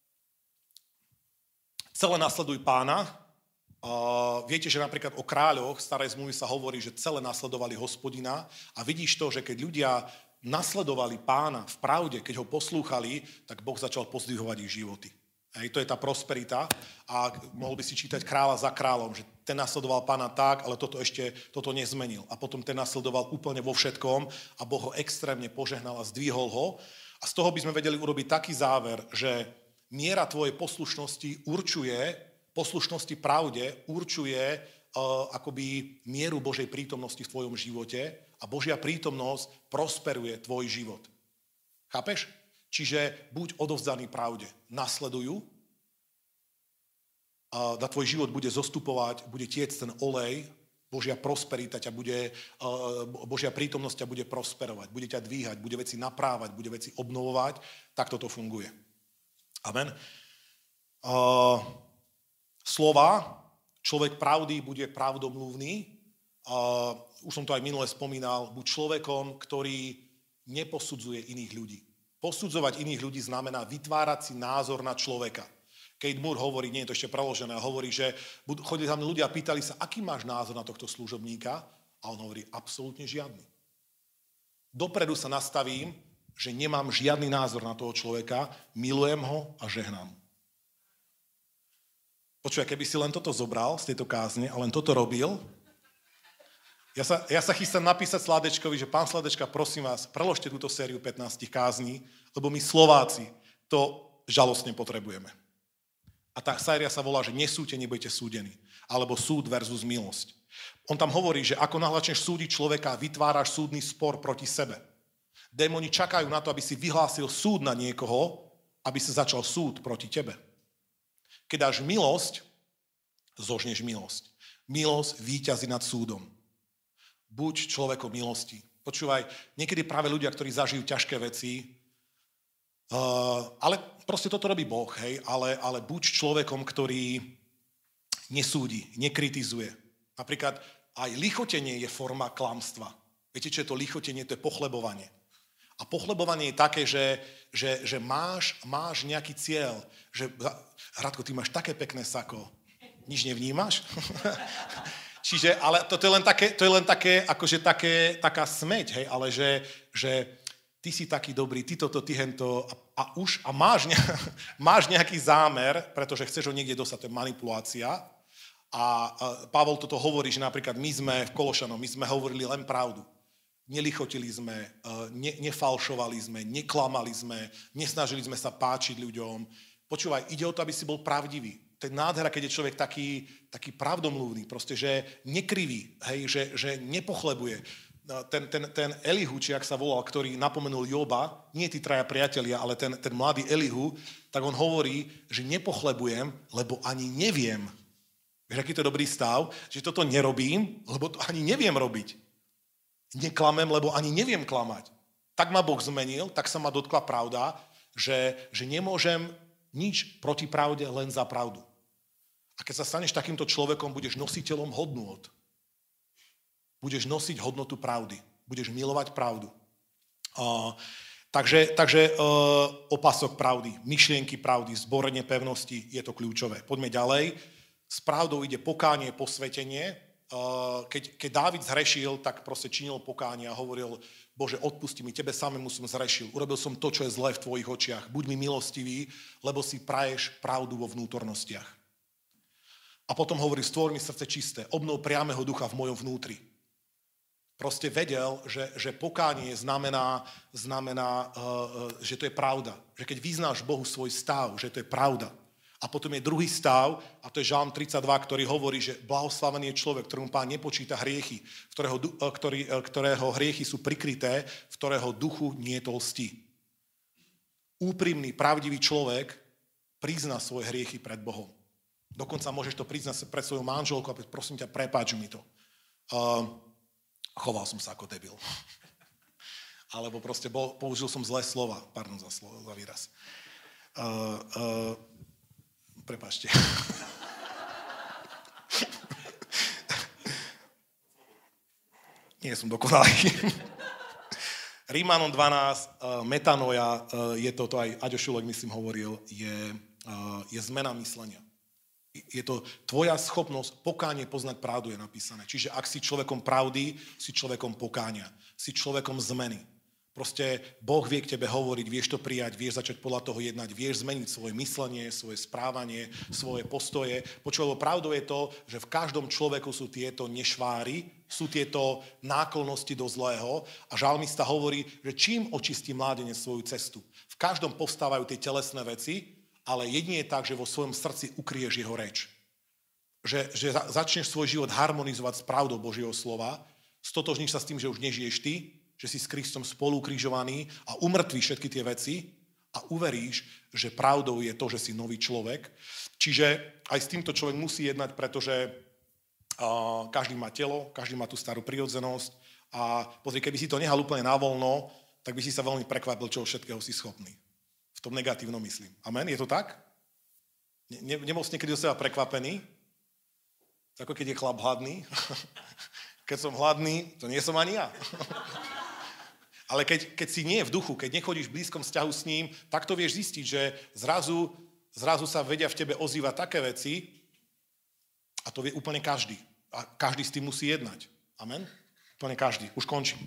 celé nasleduj Pána. Uh, viete, že napríklad o kráľoch starej zmluvy sa hovorí, že celé nasledovali Hospodina a vidíš to, že keď ľudia nasledovali Pána v pravde, keď ho poslúchali, tak Boh začal pozdvihovať ich životy. Hej, to je tá prosperita a mohol by si čítať kráľa za kráľom, že ten nasledoval Pána tak, ale toto ešte toto nezmenil. A potom ten nasledoval úplne vo všetkom a Boh ho extrémne požehnal a zdvihol ho. A z toho by sme vedeli urobiť taký záver, že miera tvojej poslušnosti určuje, poslušnosti pravde určuje uh, akoby mieru Božej prítomnosti v tvojom živote a Božia prítomnosť prosperuje tvoj život. Chápeš? Čiže buď odovzdaný pravde, nasledujú, a na tvoj život bude zostupovať, bude tiecť ten olej, Božia prosperita ťa bude, Božia prítomnosť ťa bude prosperovať, bude ťa dvíhať, bude veci naprávať, bude veci obnovovať, tak toto funguje. Amen. Uh, slova, človek pravdy bude pravdomluvný, uh, už som to aj minule spomínal, buď človekom, ktorý neposudzuje iných ľudí. Posudzovať iných ľudí znamená vytvárať si názor na človeka. Kate Moore hovorí, nie je to ešte preložené, hovorí, že chodili tam ľudia a pýtali sa, aký máš názor na tohto služobníka? A on hovorí, absolútne žiadny. Dopredu sa nastavím, že nemám žiadny názor na toho človeka, milujem ho a žehnám. Počúvaj, keby si len toto zobral z tejto kázne a len toto robil, Ja sa, ja sa chystám napísať Sládečkovi, že pán Sládečka, prosím vás, preložte túto sériu pätnásť kázní, lebo my Slováci to žalostne potrebujeme. A tá séria sa volá, že nesúďte, nebudete súdení. Alebo súd versus milosť. On tam hovorí, že ako nahlačneš súdiť človeka, vytváraš súdny spor proti sebe. Démoni čakajú na to, aby si vyhlásil súd na niekoho, aby sa začal súd proti tebe. Keď dáš milosť, zožneš milosť. Milosť víťazí nad súdom. Buď človekom milosti. Počúvaj, niekedy práve ľudia, ktorí zažijú ťažké veci, uh, ale proste toto robí Boh, hej, ale, ale buď človekom, ktorý nesúdi, nekritizuje. Napríklad aj lichotenie je forma klamstva. Viete, čo je to lichotenie? To je pochlebovanie. A pochlebovanie je také, že, že, že máš, máš nejaký cieľ. Že, Radko, ty máš také pekné sako. Nič nevnímaš? Čiže, ale to, to je len také, to je len také, akože také, taká smeť, hej, ale že, že ty si taký dobrý, ty toto, ty hento a, a už, a máš, ne, máš nejaký zámer, pretože chceš ho niekde dostať, to je manipulácia. A, a Pavol toto hovorí, že napríklad my sme v Kološanom, my sme hovorili len pravdu. Nelichotili sme, ne, nefalšovali sme, neklamali sme, nesnažili sme sa páčiť ľuďom. Počúvaj, ide o to, aby si bol pravdivý. To je nádhera, keď je človek taký, taký pravdomluvný, proste, že nekriví, hej, že, že nepochlebuje. Ten, ten, ten Elihu, či ak sa volal, ktorý napomenul Joba, nie tí traja priatelia, ale ten, ten mladý Elihu, tak on hovorí, že nepochlebujem, lebo ani neviem. Vieš, aký to je dobrý stav? Že toto nerobím, lebo to ani neviem robiť. Neklamem, lebo ani neviem klamať. Tak ma Boh zmenil, tak sa ma dotkla pravda, že, že nemôžem nič proti pravde, len za pravdu. A keď sa staneš takýmto človekom, budeš nositeľom hodnôt. Budeš nosiť hodnotu pravdy. Budeš milovať pravdu. Uh, takže takže uh, opasok pravdy, myšlienky pravdy, zborenie pevnosti, je to kľúčové. Poďme ďalej. S pravdou ide pokánie, posvetenie. Uh, keď, keď Dávid zhrešil, tak proste činil pokánie a hovoril, Bože, odpusti mi, tebe samému som zrešil. Urobil som to, čo je zlé v tvojich očiach. Buď mi milostivý, lebo si praješ pravdu vo vnútornostiach. A potom hovorí, stvor mi srdce čisté, obnov priameho ducha v mojom vnútri. Proste vedel, že, že pokánie znamená, znamená uh, že to je pravda. Že keď vyznáš Bohu svoj stav, že to je pravda. A potom je druhý stav, a to je Žalm tridsaťdva, ktorý hovorí, že blahoslavený je človek, ktorému Pán nepočíta hriechy, ktorého, ktorý, ktorého hriechy sú prikryté, v ktorého duchu nie je to lsti. Úprimný, pravdivý človek prizná svoje hriechy pred Bohom. Dokonca môžeš to priznať pred svojou manželkou a prosím ťa, prepáč mi to. Uh, choval som sa ako debil. Alebo proste bol, použil som zlé slova. Pardon za, slovo, za výraz. Uh, uh, Prepáčte. Nie som dokonalý. Rímanom dvanásť, metanoja, je to, to aj Aďo Šulek, myslím, hovoril, je, je zmena myslenia. Je to tvoja schopnosť, pokánie poznať pravdu je napísané. Čiže ak si človekom pravdy, si človekom pokánia, si človekom zmeny. Proste Boh vie k tebe hovoriť, vieš to prijať, vieš začať podľa toho jednať, vieš zmeniť svoje myslenie, svoje správanie, svoje postoje. Počuť, pravdou je to, že v každom človeku sú tieto nešváry, sú tieto náklonnosti do zlého a žalmista hovorí, že čím očistí mládenec svoju cestu. V každom povstávajú tie telesné veci, ale jedine je tak, že vo svojom srdci ukryješ jeho reč. Že, že začneš svoj život harmonizovať s pravdou Božieho slova, stotožníš sa s tým, že už nežiješ ty, že si s Kristom spolu ukrižovaný a umrtvíš všetky tie veci a uveríš, že pravdou je to, že si nový človek. Čiže aj s týmto človek musí jednať, pretože uh, každý má telo, každý má tú starú prirodzenosť a pozri, keby si to nehal úplne navoľno, tak by si sa veľmi prekvapil, čoho všetkého si schopný. V tom negatívnom myslím. Amen? Je to tak? Ne, nebol si niekedy do seba prekvapený? Ako keď je chlap hladný. Keď som hladný, to nie som ani ja. Ale keď, keď si nie v duchu, keď nechodíš v blízkom vzťahu s ním, tak to vieš zistiť, že zrazu, zrazu sa vedia v tebe ozývať také veci a to vie úplne každý. A každý s tým musí jednať. Amen? Úplne každý. Už končím.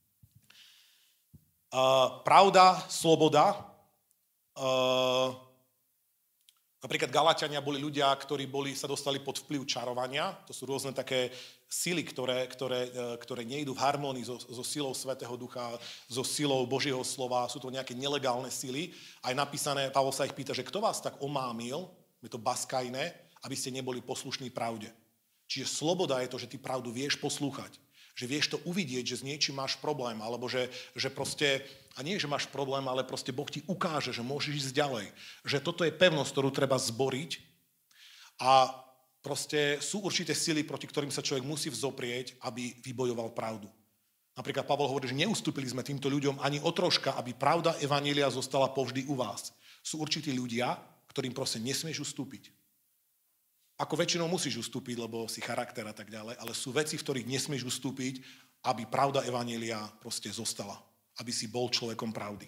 Uh, pravda, sloboda. Uh, napríklad Galatiania boli ľudia, ktorí boli, sa dostali pod vplyv čarovania. To sú rôzne také sily, ktoré, ktoré, ktoré nejdú v harmónii so, so silou Svätého Ducha, so silou Božieho slova. Sú to nejaké nelegálne sily. Aj napísané, Pavol sa ich pýta, že kto vás tak omámil, je to baskajné, aby ste neboli poslušní pravde. Čiže sloboda je to, že ty pravdu vieš poslúchať. Že vieš to uvidieť, že s niečím máš problém, alebo že, že proste, a nie, že máš problém, ale proste Boh ti ukáže, že môžeš ísť ďalej. Že toto je pevnosť, ktorú treba zboriť a proste sú určité sily, proti ktorým sa človek musí vzoprieť, aby vybojoval pravdu. Napríklad Pavol hovorí, že neustúpili sme týmto ľuďom ani o troška, aby pravda evanjelia zostala povždy u vás. Sú určití ľudia, ktorým proste nesmieš ustúpiť. Ako väčšinou musíš ustúpiť, lebo si charakter a tak ďalej, ale sú veci, v ktorých nesmieš ustúpiť, aby pravda evanjelia proste zostala. Aby si bol človekom pravdy.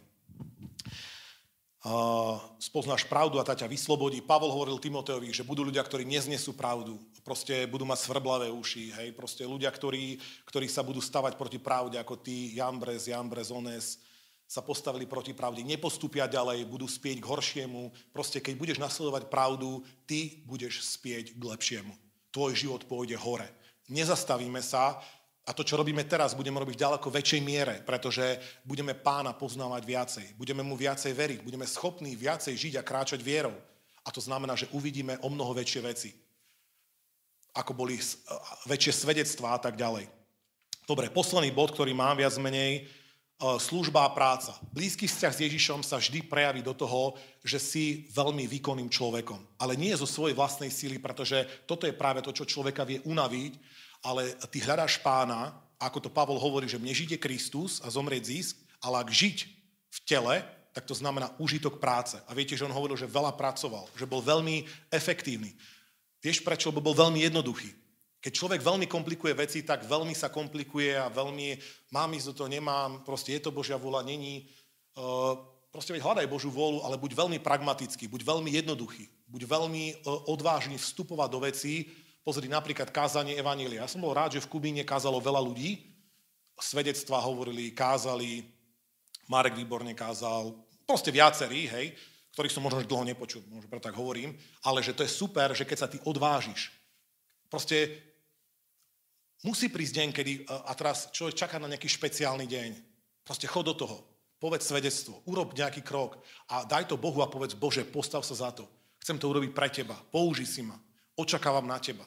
Uh, spoznáš pravdu a tá ťa vyslobodí. Pavol hovoril Timoteovi, že budú ľudia, ktorí neznesú pravdu. Proste budú mať svrblavé uši. Hej? Proste ľudia, ktorí, ktorí sa budú stavať proti pravde, ako ty, Jambres, Jambres, Ones, sa postavili proti pravde, nepostúpia ďalej, budú spieť k horšiemu. Proste, keď budeš nasledovať pravdu, ty budeš spieť k lepšiemu. Tvoj život pôjde hore. Nezastavíme sa a to, čo robíme teraz, budeme robiť v ďaleko väčšej miere, pretože budeme Pána poznávať viacej. Budeme mu viacej veriť, budeme schopní viacej žiť a kráčať vierou. A to znamená, že uvidíme o mnoho väčšie veci. Ako boli väčšie svedectvá a tak ďalej. Dobre, posledný bod, ktorý mám viac menej, služba a práca. Blízky vzťah s Ježišom sa vždy prejaví do toho, že si veľmi výkonným človekom. Ale nie zo svojej vlastnej síly, pretože toto je práve to, čo človeka vie unaviť, ale ty hľadáš Pána, ako to Pavol hovorí, že mne žiť je Kristus a zomrieť zisk, ale ak žiť v tele, tak to znamená užitok práce. A viete, že on hovoril, že veľa pracoval, že bol veľmi efektívny. Vieš prečo? Lebo bol veľmi jednoduchý. Keď človek veľmi komplikuje veci, tak veľmi sa komplikuje a veľmi mám ísť do toho, nemám, proste je to Božia vôľa, není. Uh, proste veď hľadaj Božiu vôľu, ale buď veľmi pragmatický, buď veľmi jednoduchý, buď veľmi uh, odvážny vstupovať do vecí. Pozri napríklad kázanie evanjelia. Ja som bol rád, že v Kubíne kázalo veľa ľudí, svedectvá hovorili, kázali, Marek výborne kázal, proste viacerí, hej, ktorých som možno už dlho nepočul, možno preto tak hovorím, ale že to je super, že keď sa ty odvážiš, proste musí prísť deň, kedy, a teraz človek čaká na nejaký špeciálny deň. Proste chod do toho. Povedz svedectvo. Urob nejaký krok. A daj to Bohu a povedz, Bože, postav sa za to. Chcem to urobiť pre teba. Použij si ma. Očakávam na teba.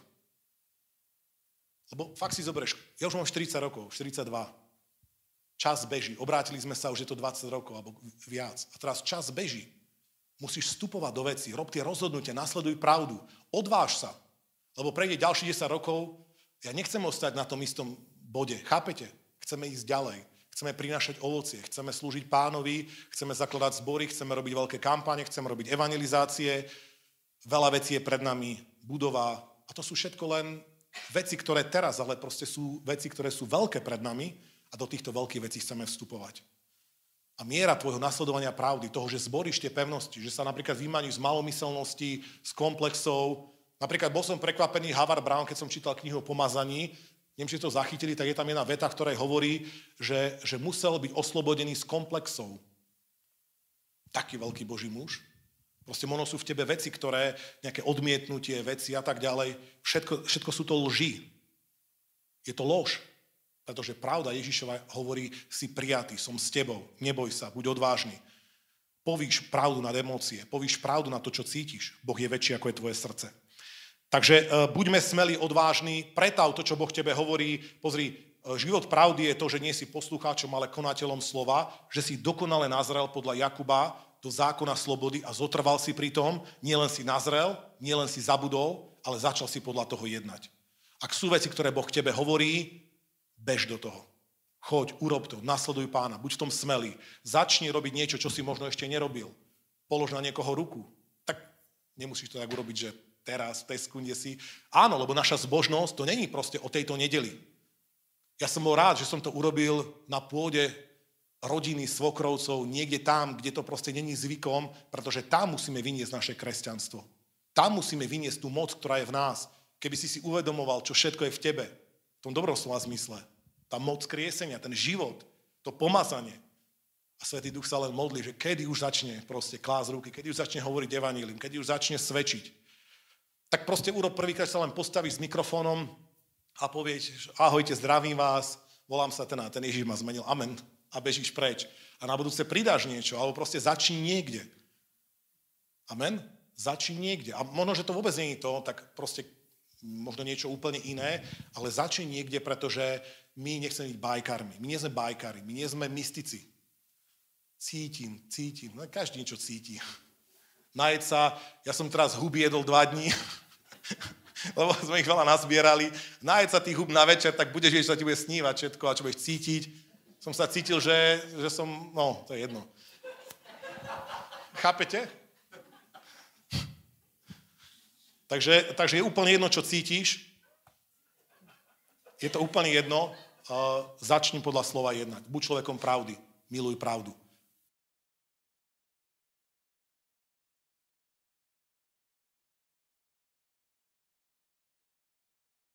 Lebo fakt si zoberieš, ja už mám štyridsať rokov, štyridsaťdva. Čas beží. Obrátili sme sa, už je to dvadsať rokov, alebo viac. A teraz čas beží. Musíš vstupovať do veci. Rob tie rozhodnutia, nasleduj pravdu. Odváž sa. Lebo prejde ďalších desať rokov. Ja nechcem ostať na tom istom bode, chápete? Chceme ísť ďalej, chceme prinášať ovocie, chceme slúžiť Pánovi, chceme zakladať zbory, chceme robiť veľké kampane, chceme robiť evangelizácie, veľa vecí je pred nami, budova a to sú všetko len veci, ktoré teraz, ale proste sú veci, ktoré sú veľké pred nami a do týchto veľkých vecí chceme vstupovať. a miera tvojho nasledovania pravdy, toho, že zboríš tie pevnosti, že sa napríklad vymaníš z malomyselnosti, z komplexov. Napríklad bol som prekvapený Havard Brown, keď som čítal knihu o pomazaní, neviem, či to zachytili, tak je tam jedna veta, ktorá hovorí, že, že musel byť oslobodený z komplexov. Taký veľký Boží muž. Proste možno sú v tebe veci, ktoré, nejaké odmietnutie, veci a tak ďalej. Všetko, všetko sú to lži. Je to lož. Pretože pravda Ježišova hovorí, si prijatý, som s tebou, neboj sa, buď odvážny. Povíš pravdu nad emócie, povíš pravdu na to, čo cítiš. Boh je väčší, ako je tvoje srdce. Takže e, buďme smelí, odvážni, pretav to, čo Boh tebe hovorí. Pozri, e, život pravdy je to, že nie si poslucháčom, ale konateľom slova, že si dokonale nazrel podľa Jakuba do zákona slobody a zotrval si pri tom, nielen si nazrel, nielen si zabudol, ale začal si podľa toho jednať. Ak sú veci, ktoré Boh tebe hovorí, bež do toho. Choď, urob to, nasleduj Pána, buď v tom smelý. Začni robiť niečo, čo si možno ešte nerobil. Polož na niekoho ruku. Tak nemusíš to tak urobiť, že teraz, v tej sekunde si. Áno, lebo naša zbožnosť, to není proste o tejto nedeli. Ja som bol rád, že som to urobil na pôde rodiny svokrovcov, niekde tam, kde to proste není zvykom, pretože tam musíme vyniesť naše kresťanstvo. Tam musíme vyniesť tú moc, ktorá je v nás. Keby si si uvedomoval, čo všetko je v tebe, v tom dobrom slova zmysle. Tá moc kriesenia, ten život, to pomazanie. A Svätý Duch sa len modlí, že kedy už začne proste klásť ruky, kedy už začne hovoriť evanjelium, kedy už začne svedčiť. Tak proste urob prvýkrát, sa len postavíš s mikrofónom a povieš, ahojte, zdravím vás, volám sa ten a ten, Ježiš ma zmenil, amen, a bežíš preč. A na budúce pridáš niečo, alebo proste začni niekde. Amen? Začni niekde. A možno, že to vôbec nie je to, tak proste možno niečo úplne iné, ale začni niekde, pretože my nechceme byť bajkármi. My nie sme bajkári, my nie sme mystici. Cítim, cítim, no každý niečo cíti. Najeď sa, ja som teraz huby jedol dva dní, lebo sme ich veľa nazbierali. Najeď sa tých hub na večer, tak budeš, že sa ti bude snívať všetko a čo budeš cítiť. Som sa cítil, že, že som, no, to je jedno. Chápete? Takže, takže je úplne jedno, čo cítiš. Je to úplne jedno. Uh, začni podľa slova jednať. Buď človekom pravdy. Miluj pravdu.